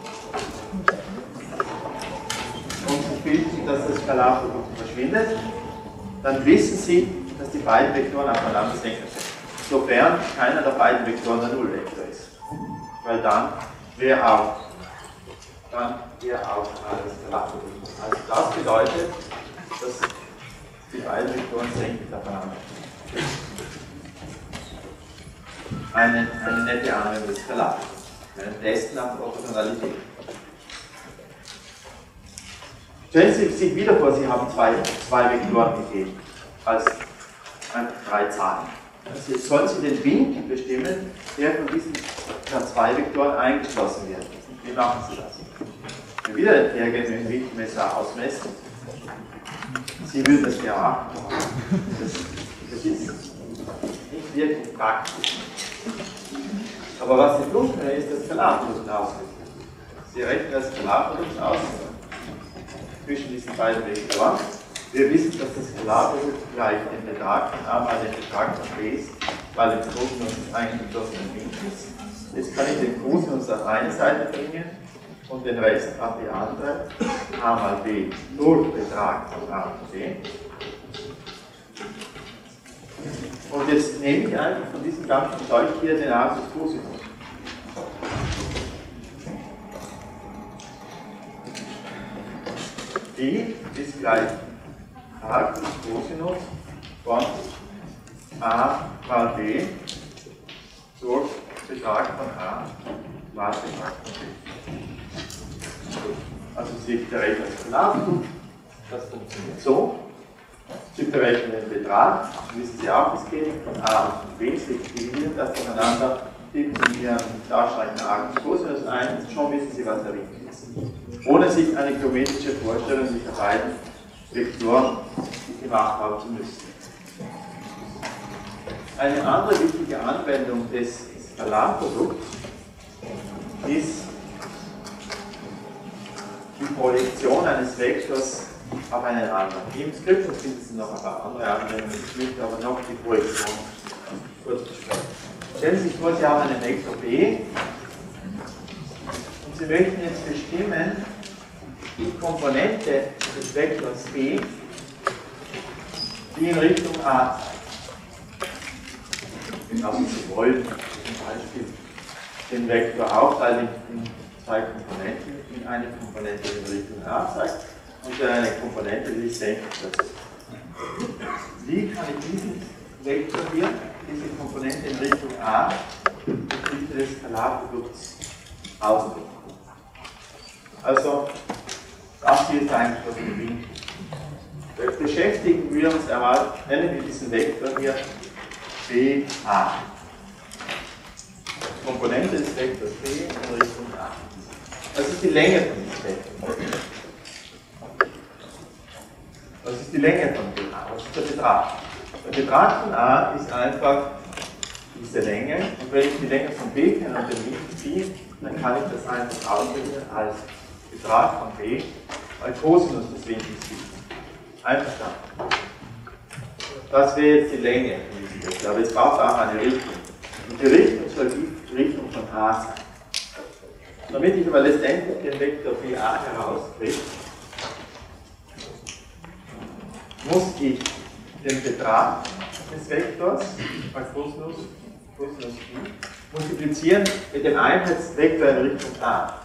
und Sie bilden, dass das Skalarprodukt verschwindet, dann wissen Sie, dass die beiden Vektoren aufeinander senkrecht sind. sofern keiner der beiden Vektoren der Nullvektor ist. Weil dann wäre auch, dann wäre auch alles klar. Also das bedeutet, dass die beiden Vektoren senkend aufeinander stehen. Eine, eine nette Anwendung des Skalars. Einen Test nach Proportionalität. Stellen Sie sich wieder vor, Sie haben zwei, zwei Vektoren gegeben, als einfach drei Zahlen. Also jetzt sollen Sie den Winkel bestimmen, der von diesen zwei Vektoren eingeschlossen wird. Wie machen Sie das? Wenn wir wieder hergehen mit dem Winkelmesser ausmessen, Sie würden das ja machen. Das, das ist nicht wirklich praktisch. Aber was Sie tun können, ist das Skalarprodukt ausrechnen. Sie rechnen das Skalarprodukt aus zwischen diesen beiden Vektoren. Wir wissen, dass das Skalarprodukt gleich den Betrag von A mal den Betrag von B ist, weil im Kosinus des eingeschlossenen Winkels. Jetzt kann ich den Kosinus auf eine Seite bringen und den Rest auf die andere, A mal B durch Betrag von A und B. Und jetzt nehme ich einfach von diesem ganzen Zeug hier den Argus Cosinus. Die ist gleich Argus Cosinus von A mal B durch Betrag von A mal Betrag von B. Also Sie berechnen das Skalarprodukt, das funktioniert so. Sie berechnen den Betrag, wissen Sie auch, es geht von A und von B, Sie dividieren das voneinander, tippen Sie Ihren darstellenden Argus Cosinus ein und schon wissen Sie, was der Winkel ist. Ohne sich eine geometrische Vorstellung dieser beiden Vektoren gemacht haben zu müssen. Eine andere wichtige Anwendung des Skalarprodukts ist die Projektion eines Vektors auf einen anderen. Im Skript finden Sie noch ein paar andere Anwendungen, ich möchte aber noch die Projektion kurz besprechen. Stellen Sie sich vor, Sie haben einen Vektor B und Sie möchten jetzt bestimmen, die Komponente des Vektors B, die in Richtung A zeigt. Also Sie wollen zum Beispiel den Vektor aufteilen in zwei Komponenten, in eine Komponente in Richtung A zeigt und eine Komponente, die ich senkend ist. Wie kann ich diesen Vektor hier, diese Komponente in Richtung A, mit Hilfe des Skalarprodukts ausdrücken? Also, das hier ist eigentlich das Winkel. Jetzt beschäftigen wir uns einmal, nennen wir diesen Vektor hier B A. Komponente des Vektors B in Richtung A. Das ist die Länge von diesem Vektor. Das ist die Länge von B A, das ist der Betrag. Der Betrag von A ist einfach diese Länge, und wenn ich die Länge von B kenne und den Winkel Phi, dann kann ich das einfach ausrechnen als Betrag von B, weil Cosinus des Winkels Phi. Einverstanden. Das wäre jetzt die Länge von diesem Vektor, aber jetzt braucht es auch eine Richtung. Und die Richtung soll die Richtung von A sein. Damit ich aber letztendlich den Vektor B A herauskriege, muss ich den Betrag des Vektors bei Cosinus, Cosinus Phi multiplizieren mit dem Einheitsvektor in Richtung A.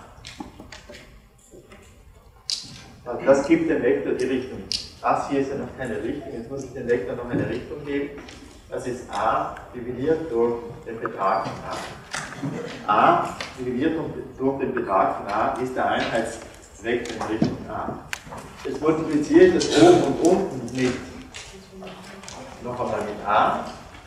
Das gibt dem Vektor die Richtung. Das hier ist ja noch keine Richtung, jetzt muss ich dem Vektor noch eine Richtung geben. Das ist A dividiert durch den Betrag von A. A dividiert durch den Betrag von A ist der Einheitsvektor in Richtung A. Jetzt multipliziere ich das oben und unten mit noch einmal mit A.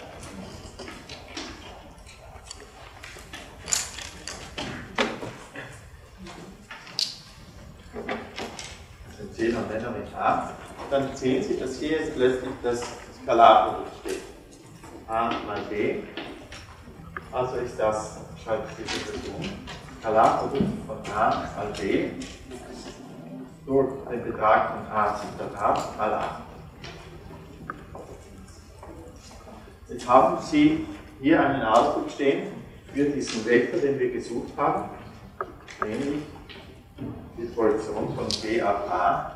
Also zehn und dann noch mit A. Dann sehen Sie, dass hier jetzt plötzlich das Skalarprodukt steht. A mal B. Also ist das, schreibe ich diese Version, Skalarprodukt von A mal B durch den Betrag von A Zitat A mal A. Jetzt haben Sie hier einen Ausdruck stehen für diesen Vektor, den wir gesucht haben, nämlich die Projektion von B auf A.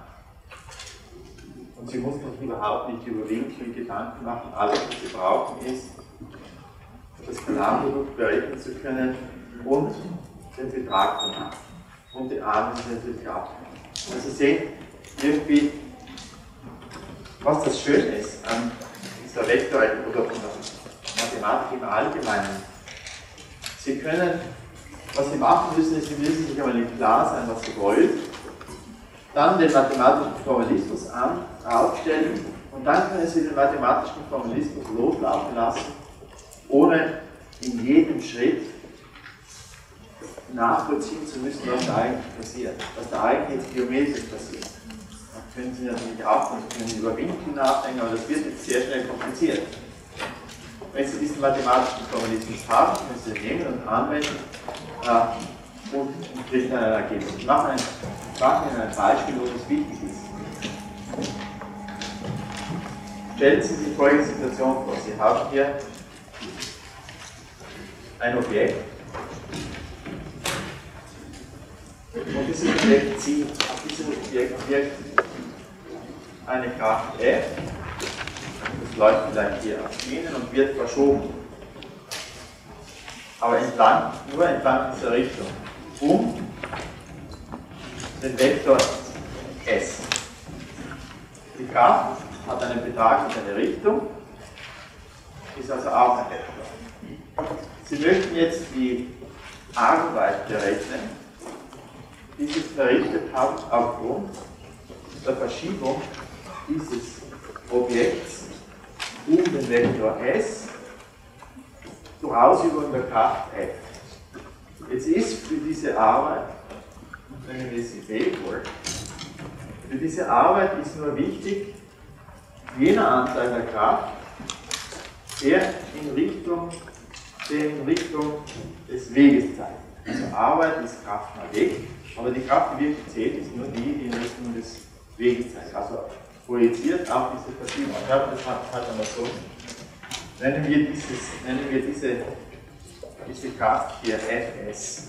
Und Sie müssen sich überhaupt nicht über Winkel Gedanken machen. Alles, was Sie brauchen, ist das Skalarprodukt berechnen zu können und den Betrag danach. Und die A müssen wir natürlich auch. Also Sie sehen irgendwie, was das Schöne ist an dieser Vektorrechnung oder von der Mathematik im Allgemeinen. Sie können, was Sie machen müssen, ist, Sie müssen sich einmal nicht klar sein, was Sie wollen, dann den mathematischen Formalismus an, aufstellen und dann können Sie den mathematischen Formalismus loslaufen lassen, ohne in jedem Schritt nachvollziehen zu müssen, was da eigentlich passiert, was da eigentlich jetzt geometrisch passiert. Da können Sie natürlich auch und können über Winkel nachdenken, aber das wird jetzt sehr schnell kompliziert. Wenn Sie diesen mathematischen Formalismus haben, können Sie ihn nehmen und anwenden äh, und kriegen dann ein Ergebnis. Ich mache ein, ich mache Ihnen ein Beispiel, wo das wichtig ist. Stellen Sie sich folgende Situation vor. Sie haben hier ein Objekt und dieses Objekt zieht, auf diesem Objekt wirkt eine Kraft F, das läuft vielleicht hier auf Ihnen und wird verschoben, aber entlang, nur entlang dieser Richtung, um den Vektor S. Die Kraft hat einen Betrag und eine Richtung, ist also auch ein Vektor. Sie möchten jetzt die Arbeit berechnen, die Sie verrichtet haben aufgrund der Verschiebung dieses Objekts um den Vektor S durch Ausübung der Kraft F. Jetzt ist für diese Arbeit, wenn wir sie W-Volt, für diese Arbeit ist nur wichtig, jener Anteil der Kraft, der in Richtung, der in Richtung des Weges zeigt. Also Arbeit ist Kraft mal Weg, aber die Kraft, die wirklich zählt, ist nur die, die in Richtung des Weges zeigt. Also projiziert auf diese Verschiebung. Ich habe das halt einmal so. Nennen wir, dieses, nennen wir diese, diese Kraft hier F S.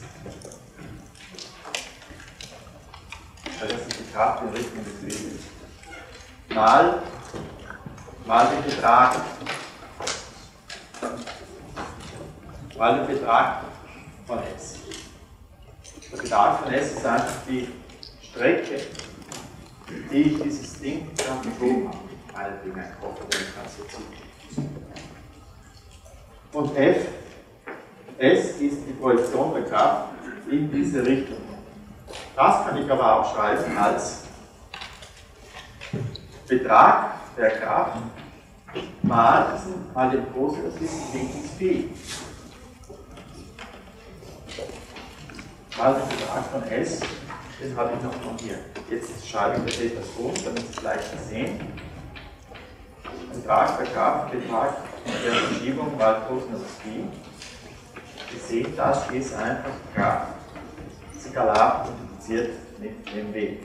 Also das ist die Kraft in Richtung des Weges. Mal, mal den Betrag. Mal den Betrag von S. Der Betrag von S ist einfach die Strecke, die ich dieses Ding dann geschoben habe. Meinetwegen ein Kopf, den ich ganz so ziehe. Und F, S ist die Projektion der Kraft in diese Richtung. Das kann ich aber auch schreiben als Betrag der Kraft mal, diesen, mal den positiven Winkels Phi. Mal den Betrag von S, den habe ich noch von hier. Jetzt schreibe ich das etwas um, damit Sie es leichter sehen. Betrag der Kraft, Betrag der Verschiebung mal Kosinus Phi. Sie sehen, das ist einfach Kraft skalar multipliziert mit dem Weg.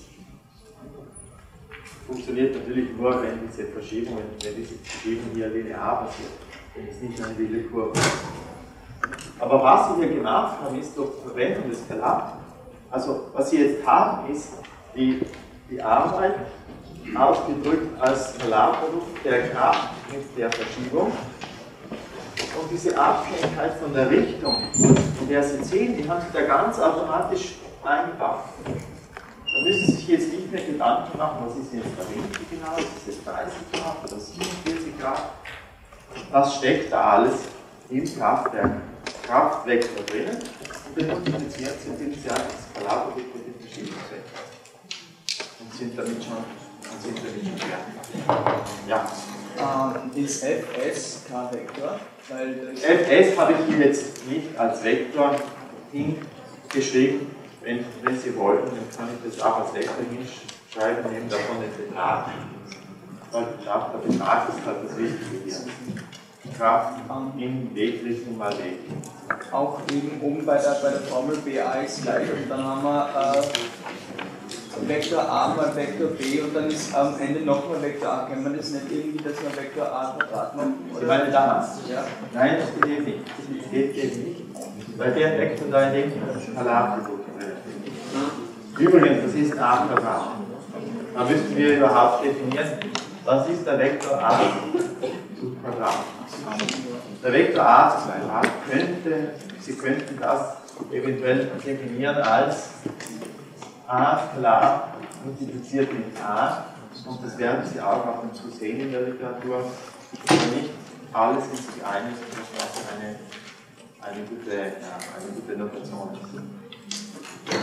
Funktioniert natürlich nur, wenn diese Verschiebung, wenn diese Verschiebung hier linear passiert, wenn es nicht eine wilde Kurve ist. Aber was Sie hier gemacht haben, ist durch Verwendung des Skalar. Also was Sie jetzt haben, ist die, die Arbeit ausgedrückt als Skalarprodukt der Kraft mit der Verschiebung. Und diese Abhängigkeit von der Richtung, in der Sie sehen, die haben Sie da ganz automatisch eingebaut. Da müssen Sie sich jetzt nicht mehr Gedanken machen, was ist jetzt der Winkel genau, ist es jetzt dreißig Grad oder siebenundvierzig Grad. Das steckt da alles im Kraftwerk, Kraftvektor drinnen und den multiplizieren Sie und diese Skalarprodukt mit den Verschiebungsvektor. Und sind damit schon, und sind damit schon fertig. Ja. Ähm, ist F S kein Vektor? Weil F S habe ich hier jetzt nicht als Vektor hingeschrieben. Wenn, wenn Sie wollten, dann kann ich das auch als Vektor hinschreiben, nehmen davon den Betrag. Weil der Betrag ist halt das Wichtige hier. Kraft in Wegrichtung mal Weg. auch eben oben bei der, bei der Formel B A ist gleich und dann haben wir äh, Vektor A mal Vektor B und dann ist am Ende nochmal Vektor A. Kann man das nicht irgendwie, dass man Vektor A Quadrat macht? Sie meinen das? Ja. Nein, das geht eben nicht. Das geht eben nicht. Weil der Vektor da in dem Skalarprodukt ist. Übrigens, das ist ein A Quadrat. Da müssten wir überhaupt definieren, was ist der Vektor A durch Quadrat. Der Vektor a zu Quadrat könnte, Sie könnten das eventuell definieren als a klar multipliziert mit a, und das werden Sie auch ab und zu sehen in der Literatur, aber nicht alles ist sich einig, dass das eine, eine, gute, ja, eine gute Notation ist.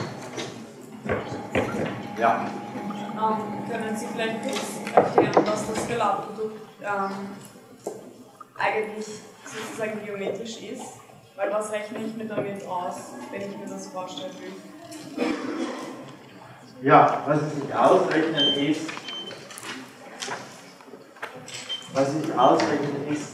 Ja. Ähm, können Sie vielleicht kurz erklären, was das Skalarprodukt ähm, eigentlich sozusagen geometrisch ist? Weil was rechne ich mir damit aus, wenn ich mir das vorstellen will? Ja, was Sie sich ausrechnen ist, was Sie sich ausrechnen ist,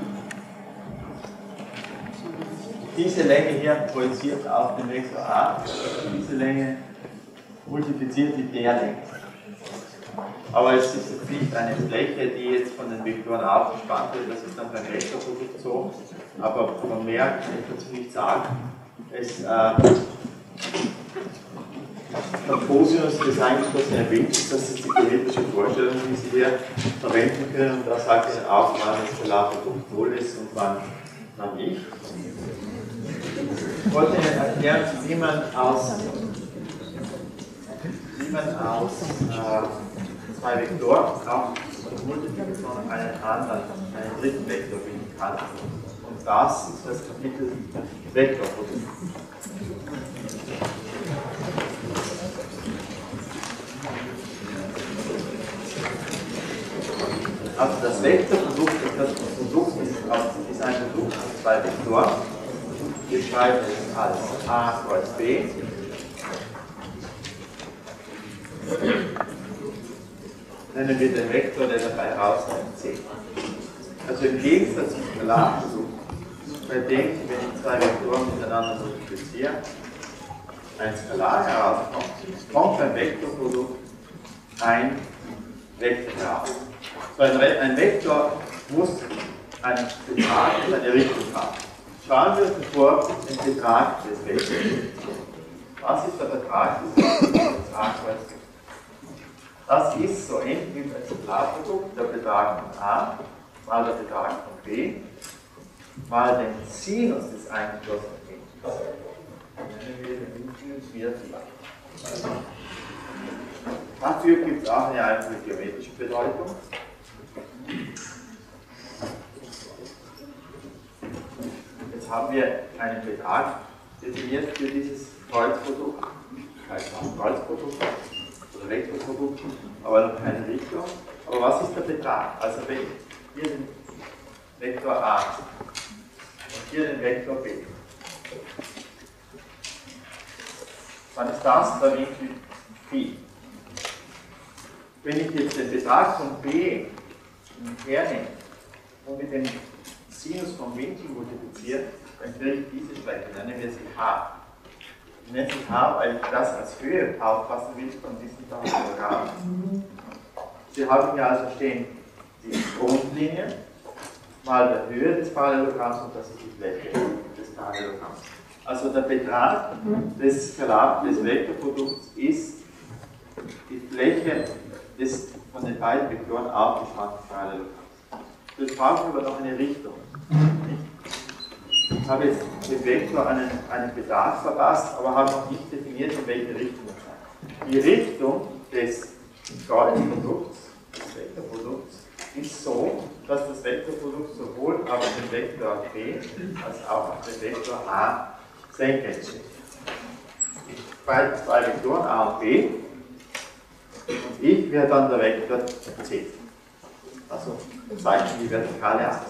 diese Länge hier projiziert auf den Vektor a, diese Länge multipliziert mit der Länge. Aber es ist jetzt nicht eine Fläche, die jetzt von den Vektoren aufgespannt wird, das ist dann beim Vektorprodukt so, aber man merkt, ich kann es nicht sagen, es, äh, der Cosinus des eingeschlossenen Winkels, das ist die geometrische Vorstellung, die Sie hier verwenden können, und da sagt Ihnen auch, wann das Skalarprodukt null ist und wann, wann nicht. Ich wollte Ihnen erklären, wie man aus, wie man aus äh, zwei Vektoren auch und Multiplikation einen anderen, einen dritten Vektor bilden kann. Und das ist das Kapitel Vektorprodukt. Also das Vektorprodukt, das Produkt ist, ist ein Produkt aus zwei Vektoren. Wir schreiben es als a kreuz b. Nennen wir den Vektor, der dabei rauskommt, c. Also im Gegensatz zum Skalarprodukt, bei dem, wenn ich zwei Vektoren miteinander multipliziere, ein Skalar herauskommt, kommt beim Vektorprodukt ein Vektor heraus. So ein, ein Vektor muss einen Betrag und eine Richtung haben. Schauen wir uns vor den Betrag des Vektors. Was ist der Betrag des Vektors? Das ist so ähnlich wie beim Skalarprodukt, der Betrag von a mal der Betrag von b mal den Sinus des eingeschlossenen Winkels. Nennen wir den Winkel vierzig. Dafür gibt es auch eine einfache geometrische Bedeutung. Jetzt haben wir einen Betrag definiert für dieses Kreuzprodukt, heißt auch Kreuzprodukt oder Vektorprodukt, aber noch keine Richtung. Aber was ist der Betrag? Also wenn ich hier den Vektor a und hier den Vektor b, dann ist das der Winkel phi. Wenn ich jetzt den Betrag von b hernehme und mit dem Sinus vom Winkel multipliziert, dann kriege ich diese Strecke, nennen wir sie h. Ich nenne sie h, weil ich das als Höhe aufpassen will von diesem Parallelogramm. Sie haben hier also stehen die Grundlinie mal der Höhe des Parallelogramms, und das ist die Fläche des Parallelogramms. Also der Betrag des Skalar, des Vektorprodukts ist die Fläche des von den beiden Vektoren aufgespannten Parallelogramms. Das braucht aber noch eine Richtung. Ich habe jetzt dem Vektor einen, einen Betrag verpasst, aber habe noch nicht definiert, in welche Richtung es sei. Die Richtung des Kreuzprodukts, des Vektorprodukts, ist so, dass das Vektorprodukt sowohl auf den Vektor b als auch auf den Vektor a senkrecht steht. Bei zwei Vektoren a und b, und ich wäre dann der Vektor c. Also zeichnen die vertikale Achse.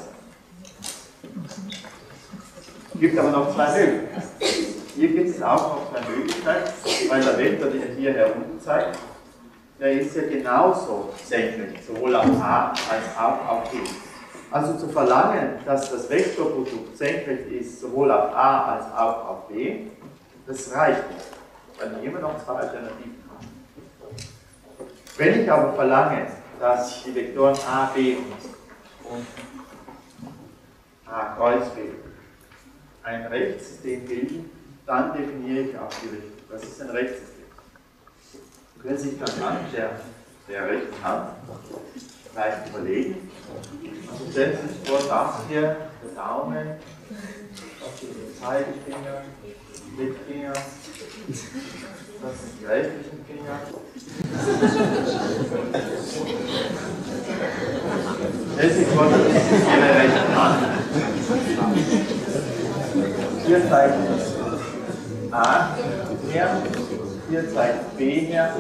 Es gibt aber noch zwei Möglichkeiten. Hier gibt es auch noch zwei Möglichkeiten, weil der Vektor, der hier herunter zeigt, der ist ja genauso senkrecht, sowohl auf a als auch auf b. Also zu verlangen, dass das Vektorprodukt senkrecht ist, sowohl auf a als auch auf b, das reicht nicht, weil wir immer noch zwei Alternativen haben. Wenn ich aber verlange, dass die Vektoren a, b und a kreuz b ein Rechtssystem bilden, dann definiere ich auch die Richtung. Das ist ein Rechtssystem. Sie können sich dann anschauen, der rechten Hand, leicht überlegen. Also stellen Sie sich vor, das hier, der Daumen, das ist der Zeigefinger, Mittelfinger, das sind die restlichen Finger. Stellen Sie sich vor, das ist Ihre rechte Hand. Hier zeigt A her, hier zeigt B her.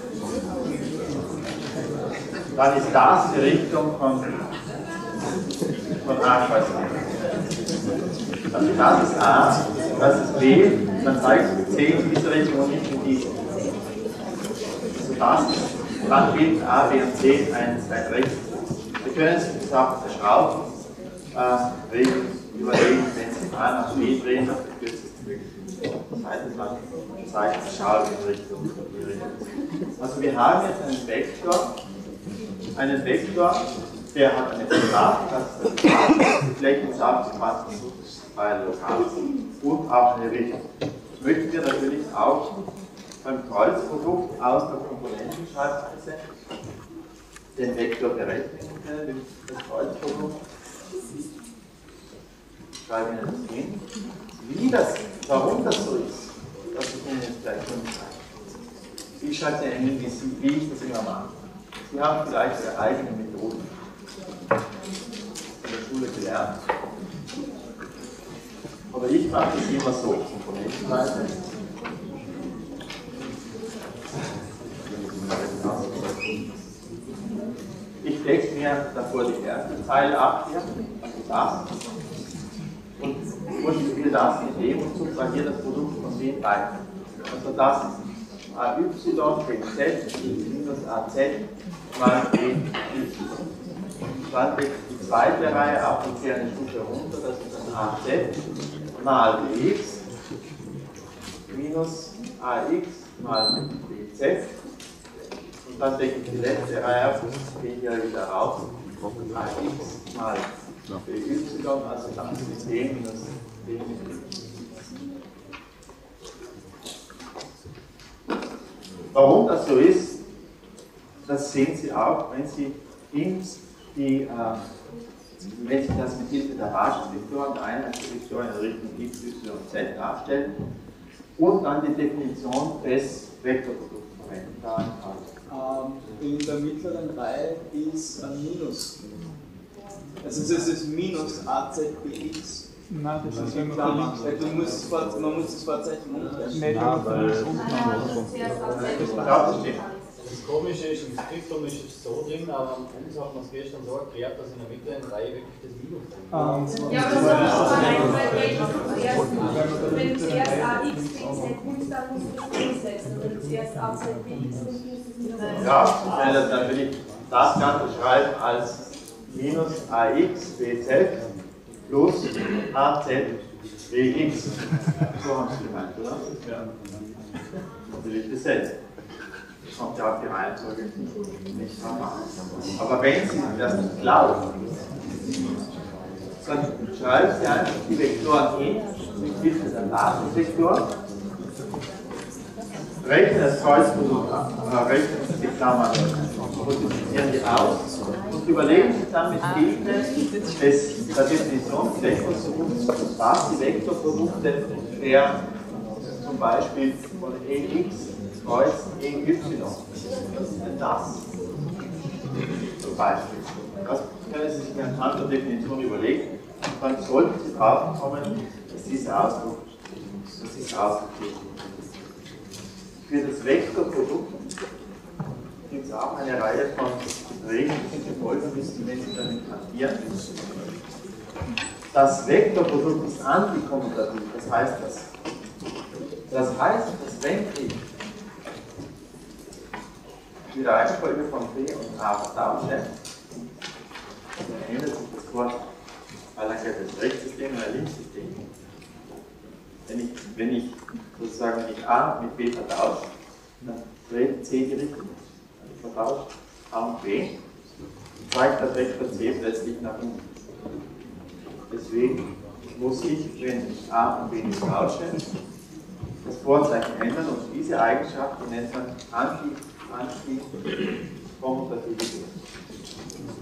Dann ist das die Richtung von, von A kreuz B. Also das ist A, das ist B, dann zeigt C in diese Richtung und nicht in diese. Also das ist, dann bilden A, B und C ein, ein Recht. Wir können es das auch verschrauben, äh, überlegen, wenn Sie A nach B drehen, auf die kürzeste mögliche Seite, dann zeigt es Schau in Richtung, in Richtung. Also wir haben jetzt einen Vektor, einen Vektor, der hat eine Koordinate, das ist die Fläche des Abgepassten bei Lokals und auch eine Richtung. Das möchten wir natürlich auch beim Kreuzprodukt aus der Komponentenschreibweise den Vektor berechnen können, das Kreuzprodukt. Ich schreibe Ihnen das hin. Wie das, warum das so ist, das ist Ihnen jetzt gleich schon sagen. Ich schreibe Ihnen hin, wie ich das immer mache. Sie haben vielleicht Ihre eigenen Methoden in der Schule gelernt. Aber ich mache das immer so, komponentenweise. Ich decke mir davor die erste Zeile ab, hier, also das, und multipliziere das mit dem und subtrahiere das Produkt von den beiden. Also das ist A Y gegen Z minus A Z mal B Y. Dann decke ich die zweite Reihe ab und ziehe eine Stufe runter, das ist dann A Z mal B X minus A X mal B Z. Und dann decke ich die letzte Reihe ab und gehe hier wieder raus. A X mal B Y, also das ist D minus D minus. Warum das so ist, das sehen Sie auch, wenn Sie in die, äh, wenn Sie das mit Hilfe der Raschen-Vektoren, der Einheitsvektoren in Richtung X, Y und Z darstellen und dann die Definition des Vektorprodukts verwenden. Ähm, in der mittleren Reihe ist ein Minus. Also es ist Minus A Z B X. Nein, das ist immer Klar, du musst, man muss das Vorzeichen umstellen. Nein, aber das ist unten. Ja, das stimmt. Das Komische ist, im Skriptum ist es so drin, aber am Ende hat man es gestern so erklärt, dass in der mittleren Reihe wirklich das Minus drin ist. Ähm, Ja, aber das ist aber ein, weil wenn du zuerst A X B Z nimmst, dann musst du das Minus setzen. Wenn du zuerst A Z B X nimmst, musst du das Minus setzen. Ja, dann will ich das Ganze schreiben als minus A X B Z plus A Z B X. So haben Sie gemeint, oder? Ja. Natürlich besetzt. Kommt ja auf die Reihenfolge nicht an. Aber wenn Sie das nicht glauben, dann schreiben Sie einfach die Vektoren hin mit Hilfe der Datenvektoren, rechnen das Kreuzprodukt ab, äh, rechnen Sie die Klammern, multiplizieren die aus und überlegen Sie dann mit Hilfe des, der Definition des Vektorprodukts, was die Vektorprodukte der zum Beispiel von E X Kreuz E Y. Was ist denn das? Zum Beispiel. Das können Sie sich anhand der Definition überlegen. Und dann sollten Sie drauf kommen, dass dieser Ausdruck, dass dieser Ausdruck ist. Für das Vektorprodukt gibt es auch eine Reihe von Regeln, die Sie befolgen müssen, wenn Sie damit hantieren. Das Vektorprodukt ist antikommutativ. Das heißt, das, das heißt, dass wenn ich die Reihenfolge von B und A vertausche, dann ändert sich das Wort, weil dann geht das Rechtssystem oder Linkssystem. Wenn ich, wenn ich sozusagen wenn ich A mit B vertausche, dann dreht C die Richtung. Also ich vertausche A und B, zeigt der Vektor C plötzlich nach unten. Deswegen muss ich, wenn ich A und B nicht tausche, das Vorzeichen ändern und diese Eigenschaft, die nennt man Anti- Anti-Kommutativität.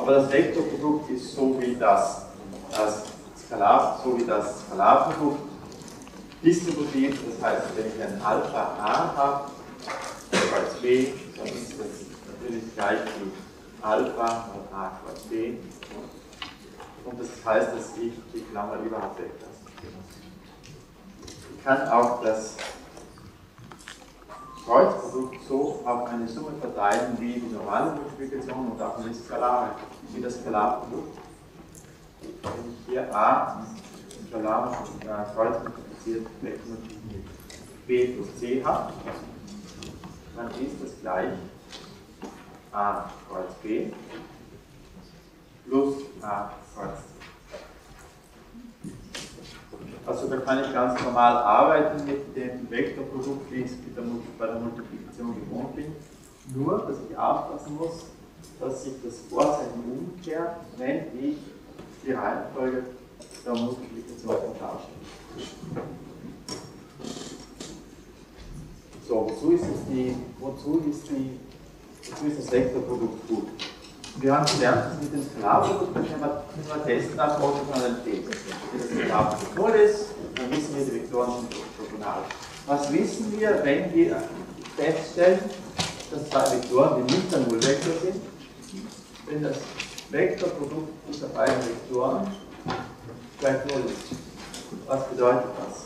Aber das Vektorprodukt ist so wie das, das Skalar, so wie das Skalarprodukt distributiv. Das heißt, wenn ich ein Alpha A habe, als B, dann ist das natürlich gleich wie Alpha mal A mal B. Und das heißt, dass ich die Klammer überhaupt weglasse. Ich kann auch das Kreuzprodukt so auf eine Summe verteilen wie die normale Multiplikation und auch die Skalare, wie das Skalarprodukt. Wenn ich hier A Skalar äh, Kreuz multipliziert mit B plus C habe, dann ist das gleich A Kreuz B plus A Kreuz C. Also da kann ich ganz normal arbeiten mit dem Vektorprodukt, wie ich es bei der Multiplikation gewohnt bin. Nur, dass ich aufpassen muss, dass sich das Vorzeichen umkehrt, wenn ich die Reihenfolge der Multiplikation vertausche. So, wozu ist, es die, wozu ist, die, wozu ist das Vektorprodukt gut? Wir haben gelernt, dass mit dem Skalarprodukt können wir, können wir testen auf Orthogonalität. Wenn das Skalarprodukt null ist, dann wissen wir, die Vektoren sind orthogonal. Was wissen wir, wenn wir feststellen, dass zwei Vektoren, die nicht ein Nullvektor sind, wenn das Vektorprodukt dieser beiden Vektoren gleich null ist? Was bedeutet das?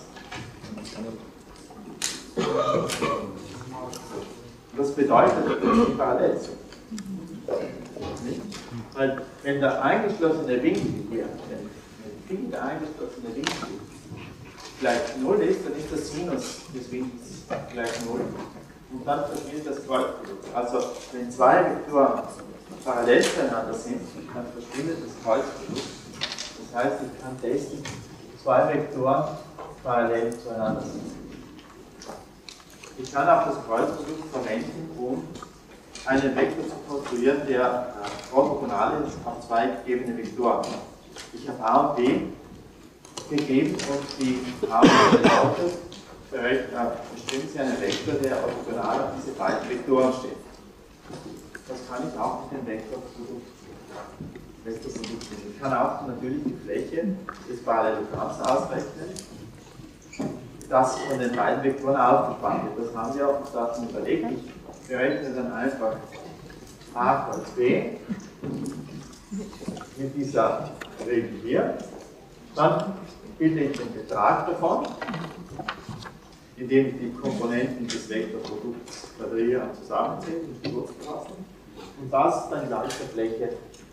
Das bedeutet, dass sie parallel sind. Nicht? Weil wenn der eingeschlossene Winkel hier, wenn der eingeschlossene Winkel gleich null ist, dann ist das Sinus des Winkels gleich null. Und dann verschwindet das Kreuzprodukt. Also wenn zwei Vektoren parallel zueinander sind, dann verschwindet das Kreuzprodukt. Das heißt, ich kann testen, zwei Vektoren parallel zueinander sind. Ich kann auch das Kreuzprodukt verwenden, um einen Vektor zu konstruieren, der äh, orthogonal ist auf zwei gegebene Vektoren. Ich habe A und B gegeben und die A und B lautet, bestimmt Sie einen Vektor, der orthogonal auf diese beiden Vektoren steht. Das kann ich auch mit dem Vektorprodukt Vektorprodukt sehen. Ich kann auch natürlich die Fläche des Parallelogramms ausrechnen, das von den beiden Vektoren aufgespannt wird. Das haben wir auch dazu überlegt. Ich berechne dann einfach A kreuz B mit dieser Regel hier. Dann bilde ich den Betrag davon, indem ich die Komponenten des Vektorprodukts quadriere und zusammenzähle, mit die Wurzel lassen. Und das ist dann gleich der Fläche,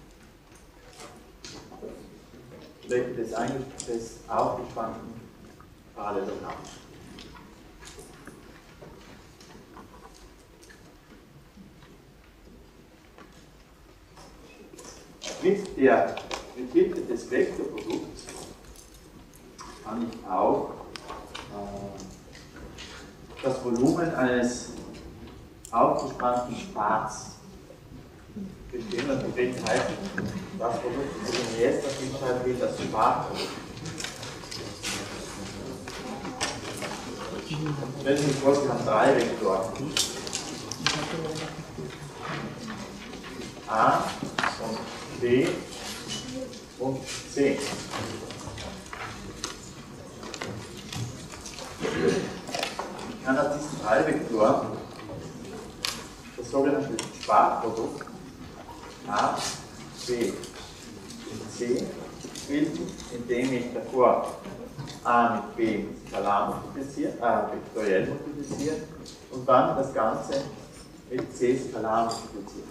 Fläche des, des aufgespannten Parallelogramms. Mit der Methode des Vektorprodukts kann ich auch äh, das Volumen eines aufgespannten Sparts bestimmen. Und deswegen heißt das Produkt, das ich mir jetzt hinschreiben will, das Sparprodukt. Stellen Sie sich vor, Sie haben drei Vektoren. A und B und C. Ich kann aus diesen drei Vektoren das sogenannte Sparprodukt A, B und C bilden, indem ich davor A mit B skalar multipliziere, äh, vektoriell multipliziere und dann das Ganze mit C skalar multipliziere.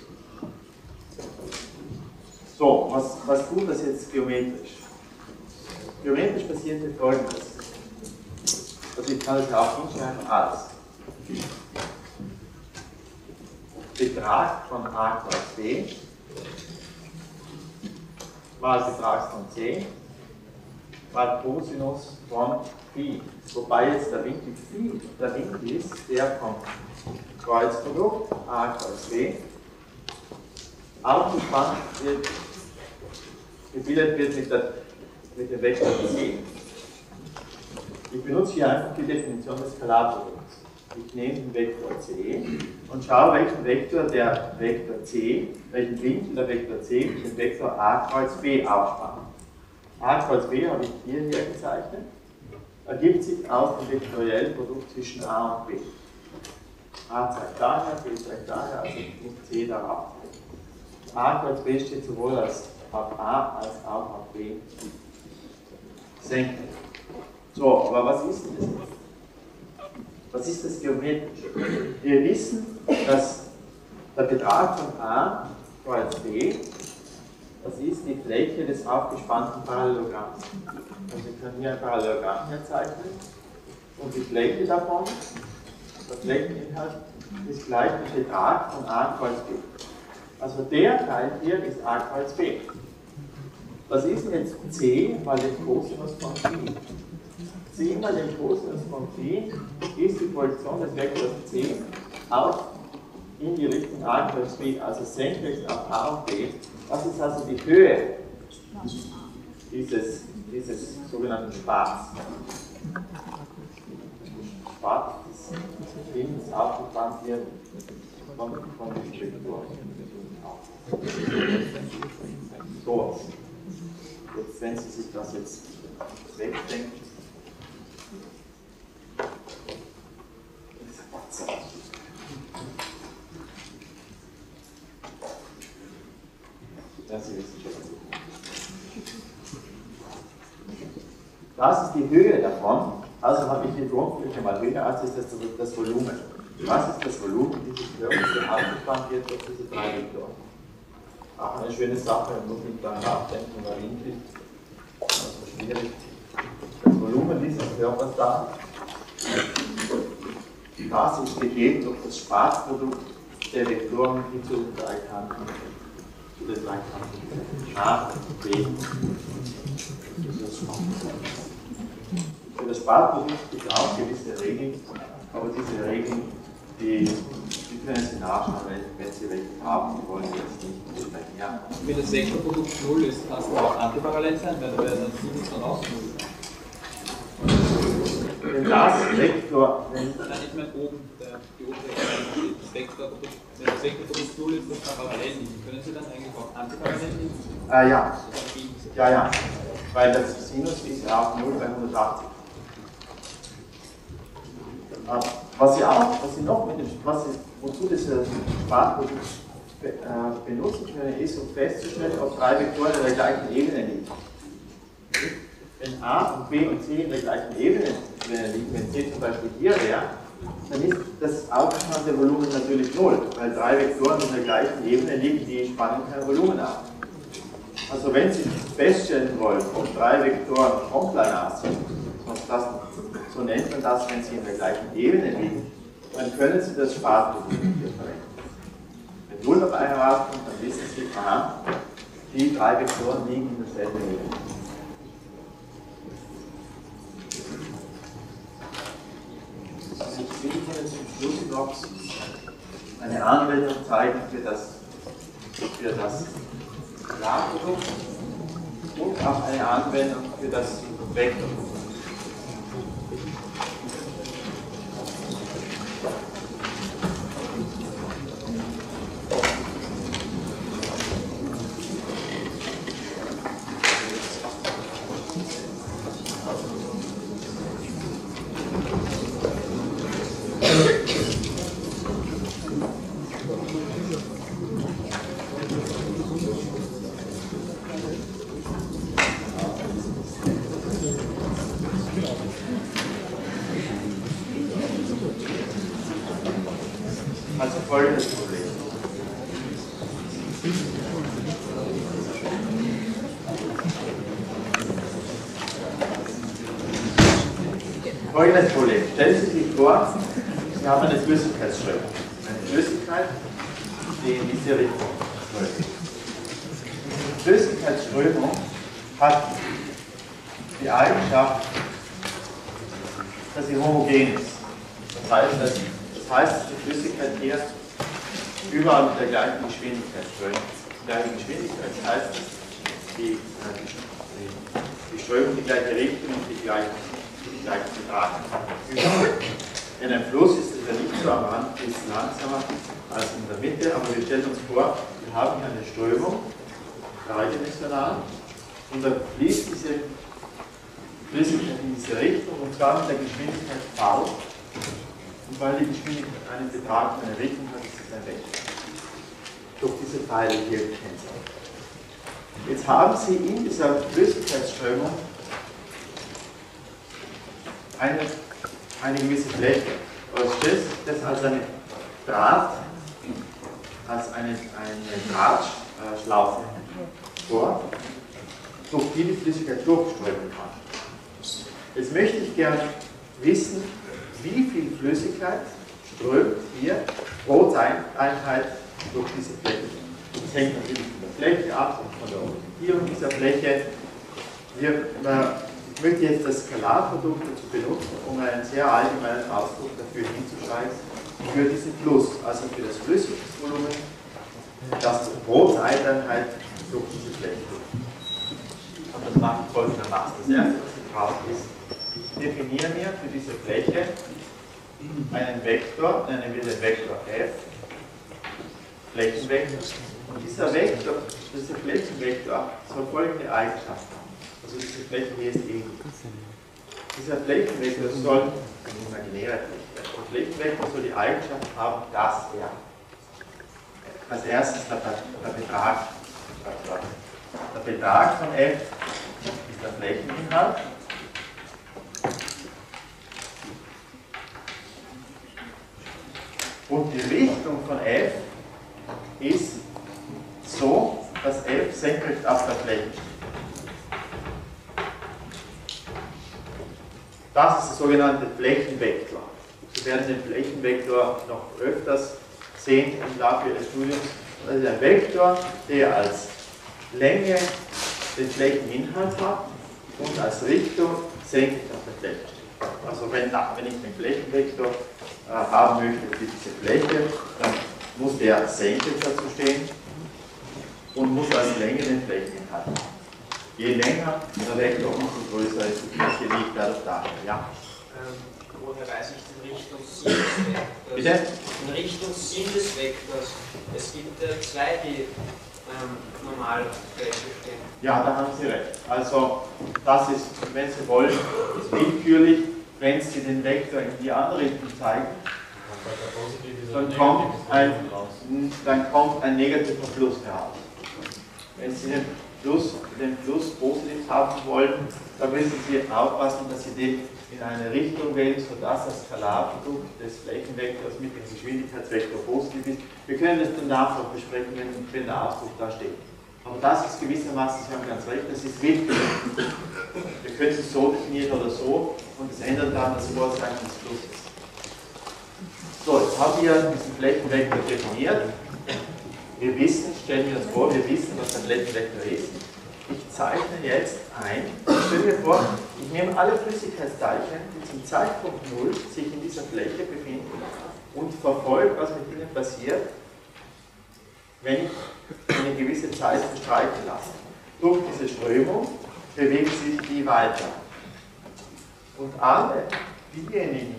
So, was, was tut das jetzt geometrisch? Geometrisch passiert hier Folgendes. Also ich kann es auch hinschreiben als Betrag von A kreuz B mal Betrag von C mal Cosinus von Phi. Wobei jetzt der Winkel Phi der Winkel ist, der vom Kreuzprodukt A kreuz B aufgespannt wird, gebildet wird mit, der, mit dem Vektor C. Ich benutze hier einfach die Definition des Skalarprodukts. Ich nehme den Vektor C und schaue, welchen Vektor der Vektor C, welchen Winkel der Vektor C mit dem Vektor A Kreuz B aufspannt. A Kreuz B habe ich hier hergezeichnet, ergibt sich aus dem vektoriellen Produkt zwischen A und B. A zeigt daher, B zeigt daher, also muss C darauf. A Kreuz B steht sowohl als auf A als auch auf B senkrecht. So, aber was ist denn das jetzt? Was ist das geometrisch? Wir wissen, dass der Betrag von A Kreuz B, das ist die Fläche des aufgespannten Parallelogramms. Und wir können hier ein Parallelogramm herzeichnen und die Fläche davon, der Flächeninhalt, ist gleich dem Betrag von A Kreuz B. Also der Teil hier ist A Kreuz B. Was ist denn jetzt C mal den Kosinus von Phi? C mal den Kosinus von Phi ist die Projektion des Vektors C auf in die Richtung A Kreuz B, also senkrecht auf A und B. Das ist also die Höhe dieses, dieses sogenannten Spats. Spat des Lebens aufgespannt wird von, von den Strukturen. So, jetzt, wenn Sie sich das jetzt wegdenken, das ist die Höhe davon, also habe ich die Grundfläche mal höher, als ist das, das Volumen. Was ist das Volumen dieses Körpers, der aufgespannt wird durch diese drei Vektoren? Auch eine schöne Sache, man muss nicht daran nachdenken, warum nicht. Das ist schwierig. Das Volumen dieses Körpers da, das ist gegeben durch das Spaßprodukt der Vektoren hin zu den drei Kanten. Zu den drei Kanten A, B. Für das Spaßprodukt gibt es auch gewisse Regeln, aber diese Regeln, die, die können Sie nachschauen, wenn, wenn Sie welche haben, die wollen Sie jetzt nicht besprechen. Ja. Wenn das Vektorprodukt null ist, kann es auch antiparallel sein, weil da wäre dann sieben dann auch null. Wenn das Vektor, wenn Nein, ich meine oben, der, die obere Seite, das Vektorprodukt, wenn das Vektorprodukt null ist, das kann parallel liegen. Können Sie dann eigentlich auch antiparallel liegen? Äh, ja. Ja, ja. Weil das Sinus ist ja auch null bei hundertachtzig. Was Sie auch, was Sie noch mit dem, was Sie, wozu das Sparprodukt be, äh, benutzen können, ist, um festzustellen, ob drei Vektoren in der gleichen Ebene liegen. Wenn A und B und C in der gleichen Ebene liegen, wenn C zum Beispiel hier wäre, dann ist das aufgespannte Volumen natürlich null, weil drei Vektoren in der gleichen Ebene liegen, die spannen kein Volumen ab. Also wenn Sie feststellen wollen, ob drei Vektoren konplanar sind, das, so nennt man das, wenn sie in der gleichen Ebene liegen, dann können Sie das Sparprodukt hier verwenden. Wenn null dabei haben, dann wissen Sie, aha, die drei Vektoren liegen in derselben Ebene. Ich will Ihnen zum Schluss noch eine Anwendung zeigen für das, für das Sparprodukt und auch eine Anwendung für das Vektorprodukt. Also folgendes Problem. Folgendes Problem. Stellen Sie sich vor, Sie haben eine Flüssigkeitsströmung. Eine Flüssigkeit, die in diese Richtung läuft. Die Flüssigkeitsströmung hat die Eigenschaft, dass sie homogen ist. Das heißt, dass Das heißt, dass die Flüssigkeit hier überall mit der gleichen Geschwindigkeit strömt. Die gleiche Geschwindigkeit, das heißt, dass die, die, die Strömung die gleiche Richtung und die gleichen die gleiche Betrag. In einem Fluss ist es ja nicht so, am Rand ist es langsamer als in der Mitte, aber wir stellen uns vor, wir haben hier eine Strömung, dreidimensional, und da fließt diese Flüssigkeit in diese Richtung, und zwar mit der Geschwindigkeit v. Und weil die Geschwindigkeit einen Betrag und eine Richtung hat, ist es ein Vektor. Durch diese Teile hier gekennzeichnet. Jetzt haben Sie in dieser Flüssigkeitsströmung eine, eine gewisse Fläche. Aber stellt sich das als eine Draht, als eine, eine Drahtschlaufe vor, durch die die Flüssigkeit durchströmen kann. Jetzt möchte ich gerne wissen, wie viel Flüssigkeit strömt hier pro Einheit durch diese Fläche. Das hängt natürlich von der Fläche ab und von der Orientierung dieser Fläche. Wir, äh, ich möchte jetzt das Skalarprodukt dazu benutzen, um einen sehr allgemeinen Ausdruck dafür hinzuschreiben, für diesen Fluss, also für das Flüssigkeitsvolumen, das pro Zeiteinheit durch diese Fläche geht. Und das mache ich folgendermaßen. Das erste, was ich brauche, ist, ich definiere mir für diese Fläche einen Vektor, nennen wir den Vektor f, Flächenvektor. Und dieser Vektor, dieser Flächenvektor soll folgende Eigenschaft haben. Also diese Fläche hier ist E. Dieser Flächenvektor soll, ein imaginärer Fläche, der Flächenvektor soll die Eigenschaft haben, dass er als erstes der, der Betrag, der Betrag von f ist der Flächeninhalt. Und die Richtung von f ist so, dass f senkrecht auf der Fläche steht. Das ist der sogenannte Flächenvektor. Sie werden den Flächenvektor noch öfters sehen im Laufe Ihres Studiums. Das ist ein Vektor, der als Länge den Flächeninhalt hat und als Richtung senkrecht auf der Fläche steht. Also wenn, wenn ich den Flächenvektor äh, haben möchte für diese Fläche, dann muss der senkrecht dazu stehen und muss als Länge den Flächeninhalt haben. Je länger der Vektor, umso größer ist die Fläche, die ich dadurch darstelle. Ja? Ähm, woher weiß ich den Richtungssinn des Vektors? Bitte? Den Richtungssinn des Vektors. Es gibt äh, zwei, die ähm, normal Fläche stehen. Ja, da haben Sie recht. Also, das ist, wenn Sie wollen, ist willkürlich, wenn Sie den Vektor in die andere Richtung zeigen, dann kommt ein, dann kommt ein negativer Fluss heraus. Wenn Sie den Fluss, den Fluss positiv haben wollen, dann müssen Sie aufpassen, dass Sie den in eine Richtung wählen, sodass das Skalarprodukt des Flächenvektors mit dem Geschwindigkeitsvektor positiv ist. Wir können das danach noch besprechen, wenn, wenn der Ausdruck da steht. Aber das ist gewissermaßen, Sie haben ganz recht, das ist willkürlich. Wir können es so definieren oder so und es ändert dann das Vorzeichen des Flusses. So, jetzt haben wir diesen Flächenvektor definiert. Wir wissen, stellen wir uns vor, wir wissen, was der Flächenvektor ist. Ich zeichne jetzt ein, stellen wir vor, ich nehme alle Flüssigkeitsteilchen, die zum Zeitpunkt null sich in dieser Fläche befinden und verfolge, was mit ihnen passiert, wenn ich eine gewisse Zeit verstreichen lasse. Durch diese Strömung bewegen sich die weiter. Und alle diejenigen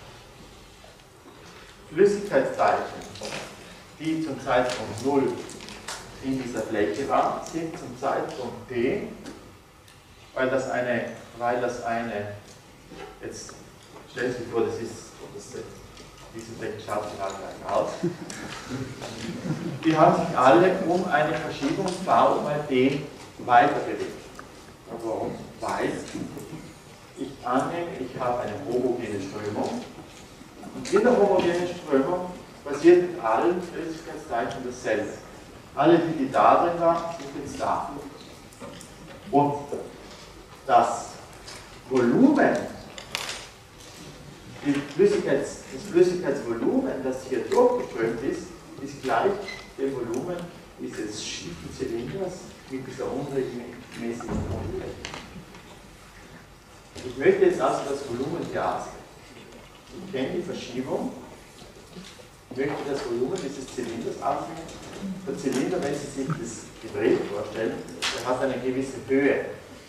Flüssigkeitsteilchen, die zum Zeitpunkt null in dieser Fläche waren, sind zum Zeitpunkt t, weil das eine, weil das eine, jetzt stellen Sie sich vor, das ist, das, diese Fläche schaut genau gleich aus, die haben sich alle um eine Verschiebung v mal d weiter bewegt. Warum? Weil ich annehme, ich habe eine homogene Strömung und in der homogenen Strömung passiert mit allen Flüssigkeitsteilchen dasselbe. Alle, die, die da drin waren, sind jetzt da. Und das Volumen, die Flüssigkeits, das Flüssigkeitsvolumen, das hier durchgeströmt ist, ist gleich dem Volumen dieses schiefen Zylinders mit dieser unregelmäßigen Grundfläche. Ich möchte jetzt also das Volumen hier ausrechnen. Ich kenne die Verschiebung. Ich möchte das Volumen dieses Zylinders ausrechnen. Der Zylinder, wenn Sie sich das gedreht vorstellen, der hat eine gewisse Höhe.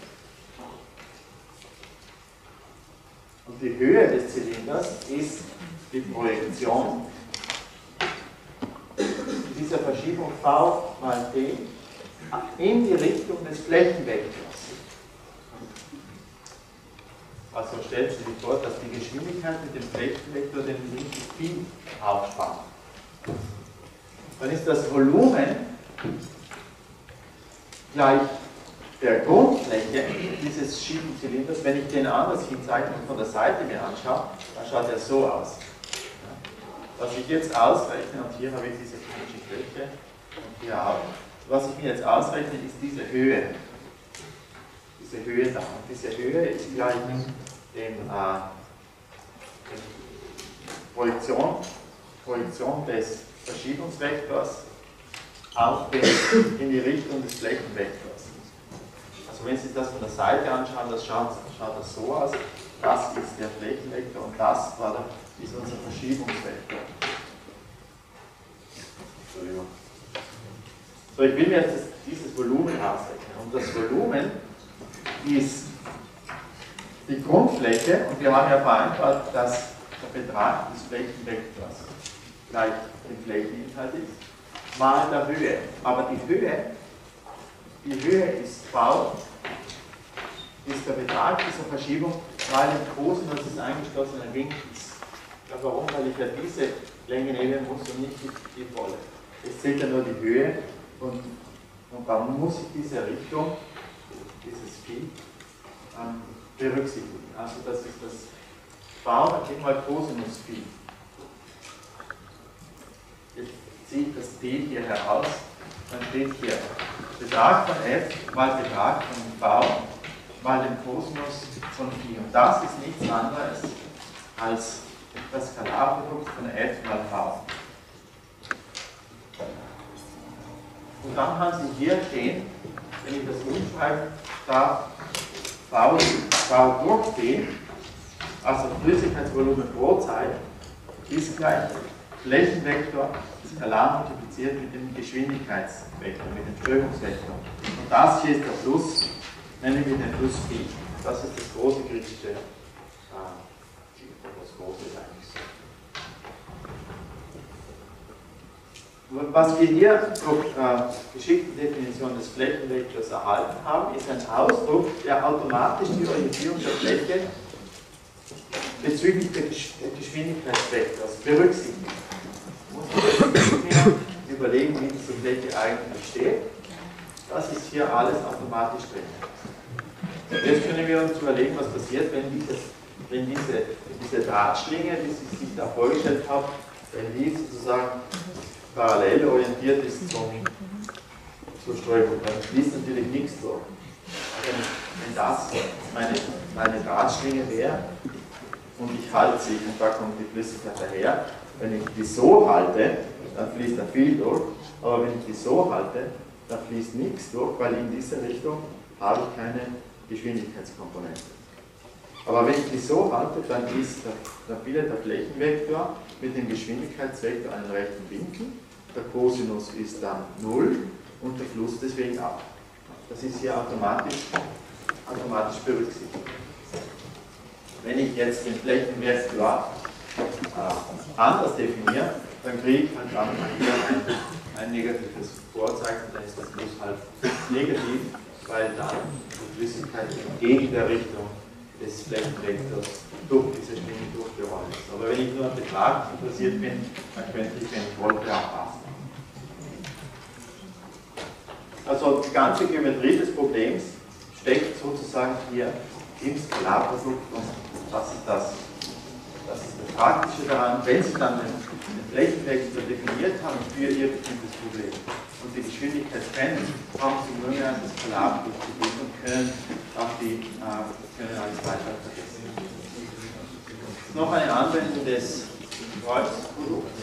Und die Höhe des Zylinders ist die Projektion dieser Verschiebung V mal D in die Richtung des Flächenvektors. Also stellt sich vor, dass die Geschwindigkeit mit dem Flächenvektor den linken Phi aufspannt. Dann ist das Volumen gleich der Grundfläche dieses Schiebenzylinders. Wenn ich den anders hinzeichne und von der Seite mir anschaue, dann schaut er so aus. Was ich jetzt ausrechne, und hier habe ich diese chemische Fläche und hier auch, was ich mir jetzt ausrechne, ist diese Höhe. Diese Höhe da. Und diese Höhe ist gleich dem äh, Projektion, Projektion des Verschiebungsvektors auf den, in die Richtung des Flächenvektors. Also wenn Sie das von der Seite anschauen, das schaut, schaut das so aus. Das ist der Flächenvektor und das war der, ist unser Verschiebungsvektor. Entschuldigung. So, ich will mir jetzt das, dieses Volumen ausrechnen. Und das Volumen ist die Grundfläche, und wir haben ja vereinbart, dass der Betrag des Flächenvektors gleich dem Flächeninhalt ist, mal der Höhe. Aber die Höhe, die Höhe ist V, ist der Betrag dieser Verschiebung mal den Kosinus des eingeschlossenen Winkels. Ja, warum? Weil ich ja diese Länge nehmen muss und nicht die, die volle. Es zählt ja nur die Höhe und, und dann muss ich diese Richtung, dieses Phi, ähm, berücksichtigen. Also das ist das V, dann kriegen wir Cosinus Phi. Jetzt ziehe ich das P hier heraus, dann steht hier Betrag von F mal Betrag von V mal den Cosinus von Phi. Und das ist nichts anderes als das Skalarprodukt von F mal V. Und dann haben Sie hier stehen, wenn ich das umschreibe, da V, V durch T, also Flüssigkeitsvolumen pro Zeit, ist gleich Flächenvektor skalar multipliziert mit dem Geschwindigkeitsvektor, mit dem Strömungsvektor. Und das hier ist der Fluss, nennen wir den Fluss Phi. Das ist das große griechische, äh, das große ist eigentlich so. Was wir hier durch äh, geschickte Definition des Flächenvektors erhalten haben, ist ein Ausdruck, der automatisch die Orientierung der Fläche bezüglich des Geschwindigkeitsvektors berücksichtigt. Ich muss mir überlegen, wie diese Fläche eigentlich steht. Das ist hier alles automatisch drin. Jetzt können wir uns überlegen, was passiert, wenn, dieses, wenn diese, diese Drahtschlinge, die Sie sich da vorgestellt haben, wenn die sozusagen parallel orientiert ist zum, zur Strömung. Dann fließt natürlich nichts durch. Wenn, wenn das meine, meine Drahtschlinge wäre und ich halte sie und da kommt die Flüssigkeit daher, wenn ich die so halte, dann fließt da viel durch, aber wenn ich die so halte, dann fließt nichts durch, weil in dieser Richtung habe ich keine Geschwindigkeitskomponente. Aber wenn ich die so halte, dann, ist der, dann bildet der Flächenvektor mit dem Geschwindigkeitsvektor einen rechten Winkel. Der Cosinus ist dann null und der Fluss deswegen auch. Das ist hier automatisch, automatisch berücksichtigt. Wenn ich jetzt den Flächenvektor äh, anders definiere, dann kriege ich halt dann hier ein, ein negatives Vorzeichen, dann ist der Fluss halt negativ, weil dann die Flüssigkeit entgegen der Richtung des Flächenvektors durch diese Schlinge durchgerollt ist. Aber wenn ich nur am Betrag interessiert bin, dann könnte ich, wenn ich wollte, auch passen. Also die ganze Geometrie des Problems steckt sozusagen hier im Skalarprodukt und das ist das, das ist das Praktische daran. Wenn Sie dann den, den Flächenvektor definiert haben für Ihr bestimmtes Problem und die Geschwindigkeit kennen, haben Sie nur mehr das Skalarprodukt gegeben und können auch die, äh, können alles weiter vergessen. Noch eine Anwendung des Kreuzprodukts.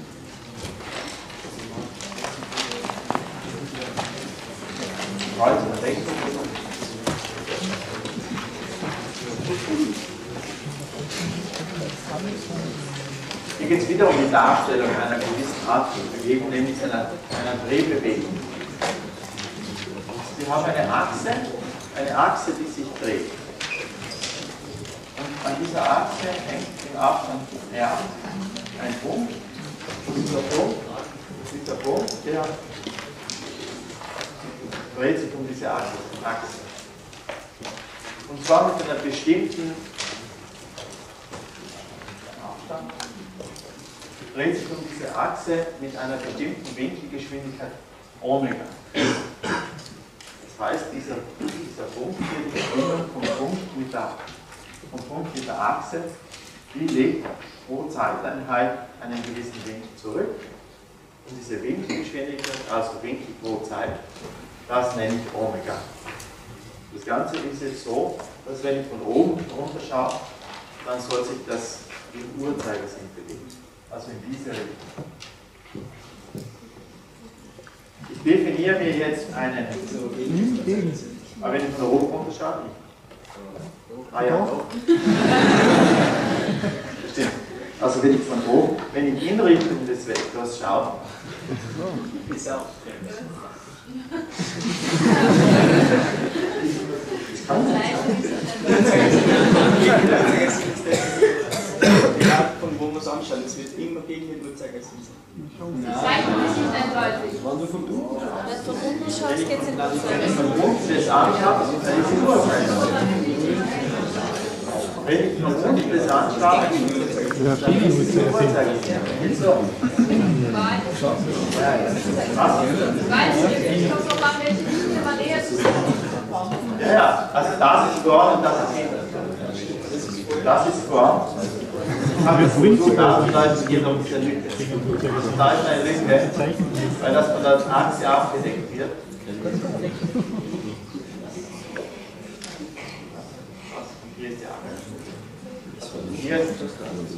Kreuz- und Wechselprodukt. Hier geht es wieder um die Darstellung einer gewissen Art von Bewegung, nämlich einer, einer Drehbewegung. Sie haben eine Achse, eine Achse, die sich dreht. Und an dieser Achse hängt welchen Abstand R ein Punkt. Dieser Punkt, dieser Punkt, der dreht sich um diese Achse. Und zwar mit einer bestimmten Abstand. Dreht sich um diese Achse mit einer bestimmten Winkelgeschwindigkeit Omega. Das heißt, dieser, dieser Punkt hier immer vom Punkt mit der, vom Punkt mit der Achse, die legt pro Zeiteinheit einen gewissen Winkel zurück. Und diese Winkelgeschwindigkeit, also Winkel pro Zeit, das nenne ich Omega. Das Ganze ist jetzt so, dass wenn ich von oben runter schaue, dann soll sich das im Uhrzeigersinn bewegen. Also in diese Richtung. Ich definiere mir jetzt einen. Aber wenn ich von oben runter schaue, nicht. Ah ja, doch. Stimmt. Also wenn ich von oben, wenn ich in Richtung des Vektors schaue, ist auch. Das kann nicht Ja, von wo man es anschaut, es wird immer gegen den Uhrzeigersinn sein. Die Zeichnung ist nicht eindeutig. Wenn du von unten schaust, geht es in den Wenn ich von unten das anschaue, dann ist es Uhrzeigersinn. Wenn ich von unten das anschaue, dann ist es Uhrzeigersinn. Jetzt so. Ja, ja, also das ist vorn und das ist hinten. Das ist vorn. Aber wir versuchen nachzuleiten, es geht um diese Lücke. Also da ist eine Lücke, weil das von der Achse abgedeckt wird. Hier ist die Achse. Hier ist das.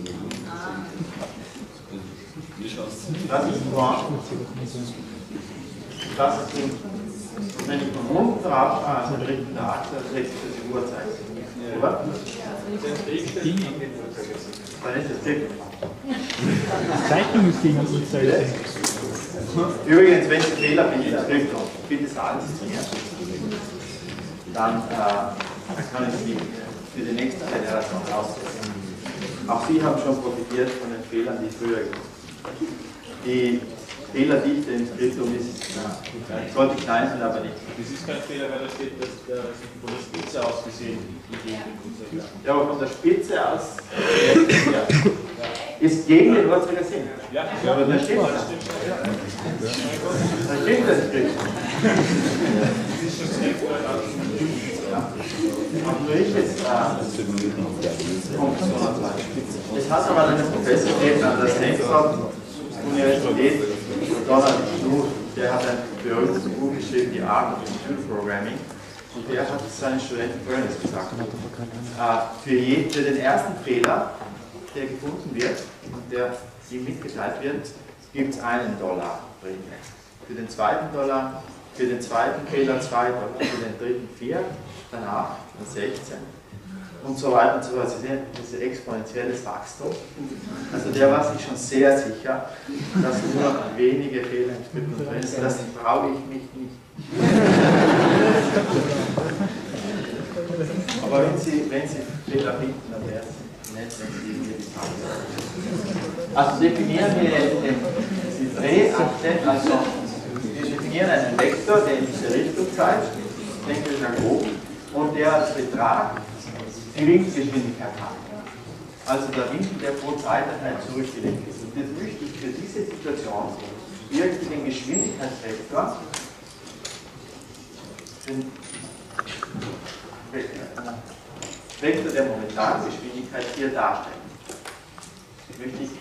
Das ist vorn. Das ist hinten. Wenn ich von unten drauf schaue, also in Richtung der Achse, dann dreht sich das die Uhrzeit. Oder? Dann ist das Tipp. Die Zeichnung ist gegen die Uhrzeit. Übrigens, wenn Sie Fehler bilden, bitte sagen Sie es mir. Dann, äh, dann kann ich Sie für die nächste Generation raussetzen. Auch Sie haben schon profitiert von den Fehlern, die früher gemacht haben. Die Fehlerdichte im Skriptum ist, äh, sollte klein sein, aber nicht. Das ist kein Fehler, weil da steht, dass der, von der Spitze aus gesehen die Ja, aber von der Spitze aus ja, ist gegen den Uhrzeigersinn. Ja, ja, aber da steht das. Da steht das Skriptum. Und nur ich jetzt äh, es hat aber einen Professor gegeben an der Stanford Universität, Donald Knuth, der hat ein berühmtes Buch geschrieben, die Art of Computer Programming, und der hat seinen Studenten Folgendes gesagt. Äh, für, je, für den ersten Fehler, der gefunden wird und der ihm mitgeteilt wird, gibt es einen Dollar Prämie. Für den zweiten Dollar, für den zweiten Fehler zwei Dollar, für den dritten vier, danach sechzehn. Und so weiter und so fort. Sie sehen, das ist exponentielles Wachstum. Also der war sich schon sehr sicher, dass nur wenige Fehler im Skriptum drin sind. Das traue ich mich nicht. Aber wenn Sie, wenn Sie Fehler finden, dann wäre es nett, wenn Sie irgendwie die haben. Also definieren wir jetzt die Drehachse, also wir definieren einen Vektor, der in diese Richtung zeigt, denken wir nach oben, und der als Betrag die Winkelgeschwindigkeit hat. Also der Winkel, der pro Zeiteinheit zurückgelegt ist. Und jetzt möchte ich für diese Situation irgendwie den Geschwindigkeitsvektor, den Vektor der momentanen Geschwindigkeit hier darstellen. Möchte ich.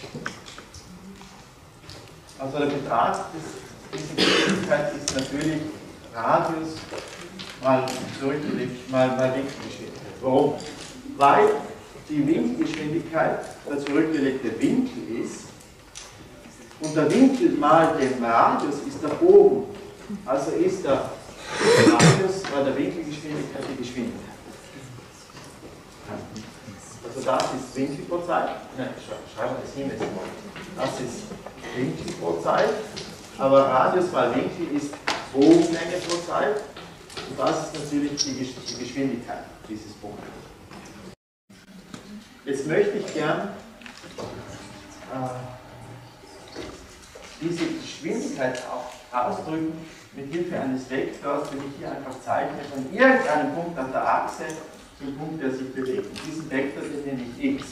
Also der Betrag dieser Geschwindigkeit ist natürlich Radius mal zurückgelegt, mal, mal Winkelgeschwindigkeit. Warum? Weil die Winkelgeschwindigkeit der zurückgelegte Winkel ist und der Winkel mal dem Radius ist der Bogen. Also ist der Radius mal der Winkelgeschwindigkeit die Geschwindigkeit. Also das ist Winkel pro Zeit. Nein, schreiben wir das hin jetzt mal. Das ist Winkel pro Zeit, aber Radius mal Winkel ist Bogenlänge pro Zeit. Und das ist natürlich die Geschwindigkeit dieses Punktes. Jetzt möchte ich gern äh, diese Geschwindigkeit auch ausdrücken mit Hilfe eines Vektors, den ich hier einfach zeichne, von irgendeinem Punkt an der Achse zum Punkt, der sich bewegt. Und diesen Vektor, den nenne ich x.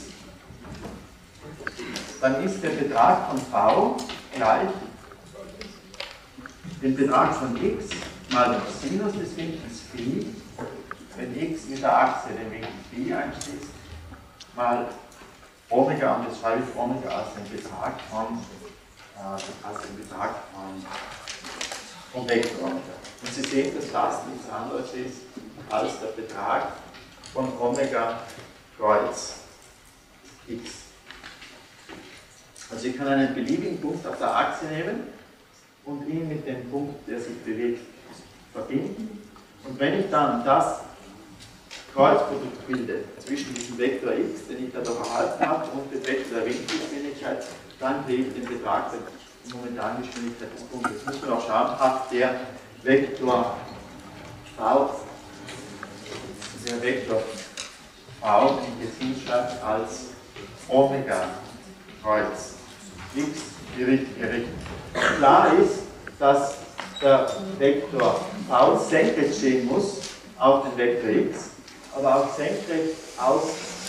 Dann ist der Betrag von v gleich dem Betrag von x mal dem Sinus des Winkels phi, wenn x mit der Achse den Winkel phi einschließt, mal Omega, und das schreibe ich Omega als den Betrag von, äh, als den Betrag von, von Vektor Omega. Und Sie sehen, dass das nichts anderes ist als der Betrag von Omega Kreuz x. Also ich kann einen beliebigen Punkt auf der Achse nehmen und ihn mit dem Punkt, der sich bewegt, verbinden. Und wenn ich dann das Kreuzprodukt bilde zwischen diesem Vektor x, den ich dadurch erhalten habe, und dem Vektor der Winkelgeschwindigkeit, dann kriege ich den Betrag der momentanen Geschwindigkeit des Punktes. Jetzt muss man auch schauen, hat der Vektor v, der Vektor v, den ich jetzt hinschreibe, als Omega Kreuz x die richtige Richtung. Klar ist, dass der Vektor v senkrecht stehen muss auf den Vektor x, aber auch senkrecht aus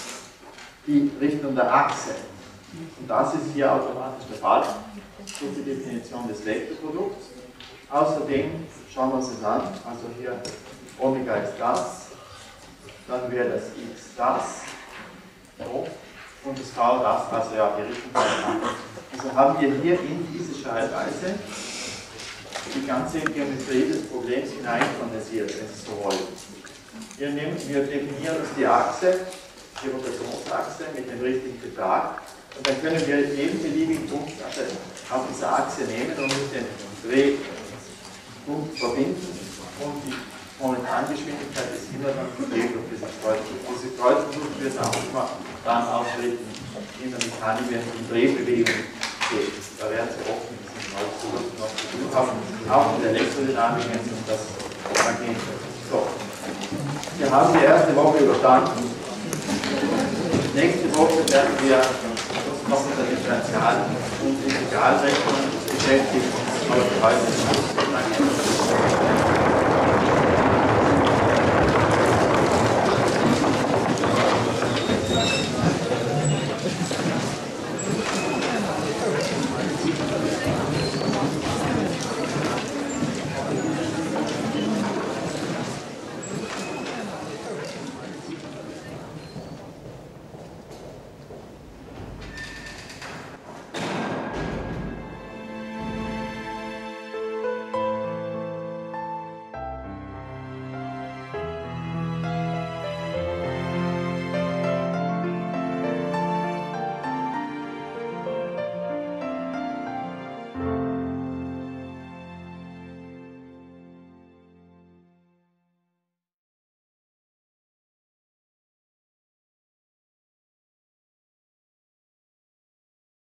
die Richtung der Achse. Und das ist hier automatisch der Fall. Das ist die Definition des Vektorprodukts. Außerdem schauen wir uns das an. Also hier Omega ist das, dann wäre das x das, so, und das v das, also ja, die Richtung der Achse. Also haben wir hier in diese Schreibweise die ganze Geometrie des Problems hineinkondensiert, wenn Sie so wollen. Wir, nehmen, wir definieren uns die Achse, die Rotationsachse mit dem richtigen Betrag, und dann können wir jeden beliebigen Punkt auf dieser Achse nehmen und mit dem Drehpunkt verbinden, und die Momentangeschwindigkeit ist immer dann gegeben durch dieses Kreuzprodukt. Dieses Kreuzprodukt wird auch immer dann auftreten in der Mechanik, wenn es um Drehbewegung geht. Da werden Sie oft mit diesem Kreuzprodukt noch zu tun haben, auch in der Elektrodynamik, wenn es um das Magnet geht. So. Wir haben die erste Woche überstanden. Nächste Woche werden wir uns noch mit der Differential- und Integralrechnung beschäftigen. Aber für heute ist es. Danke.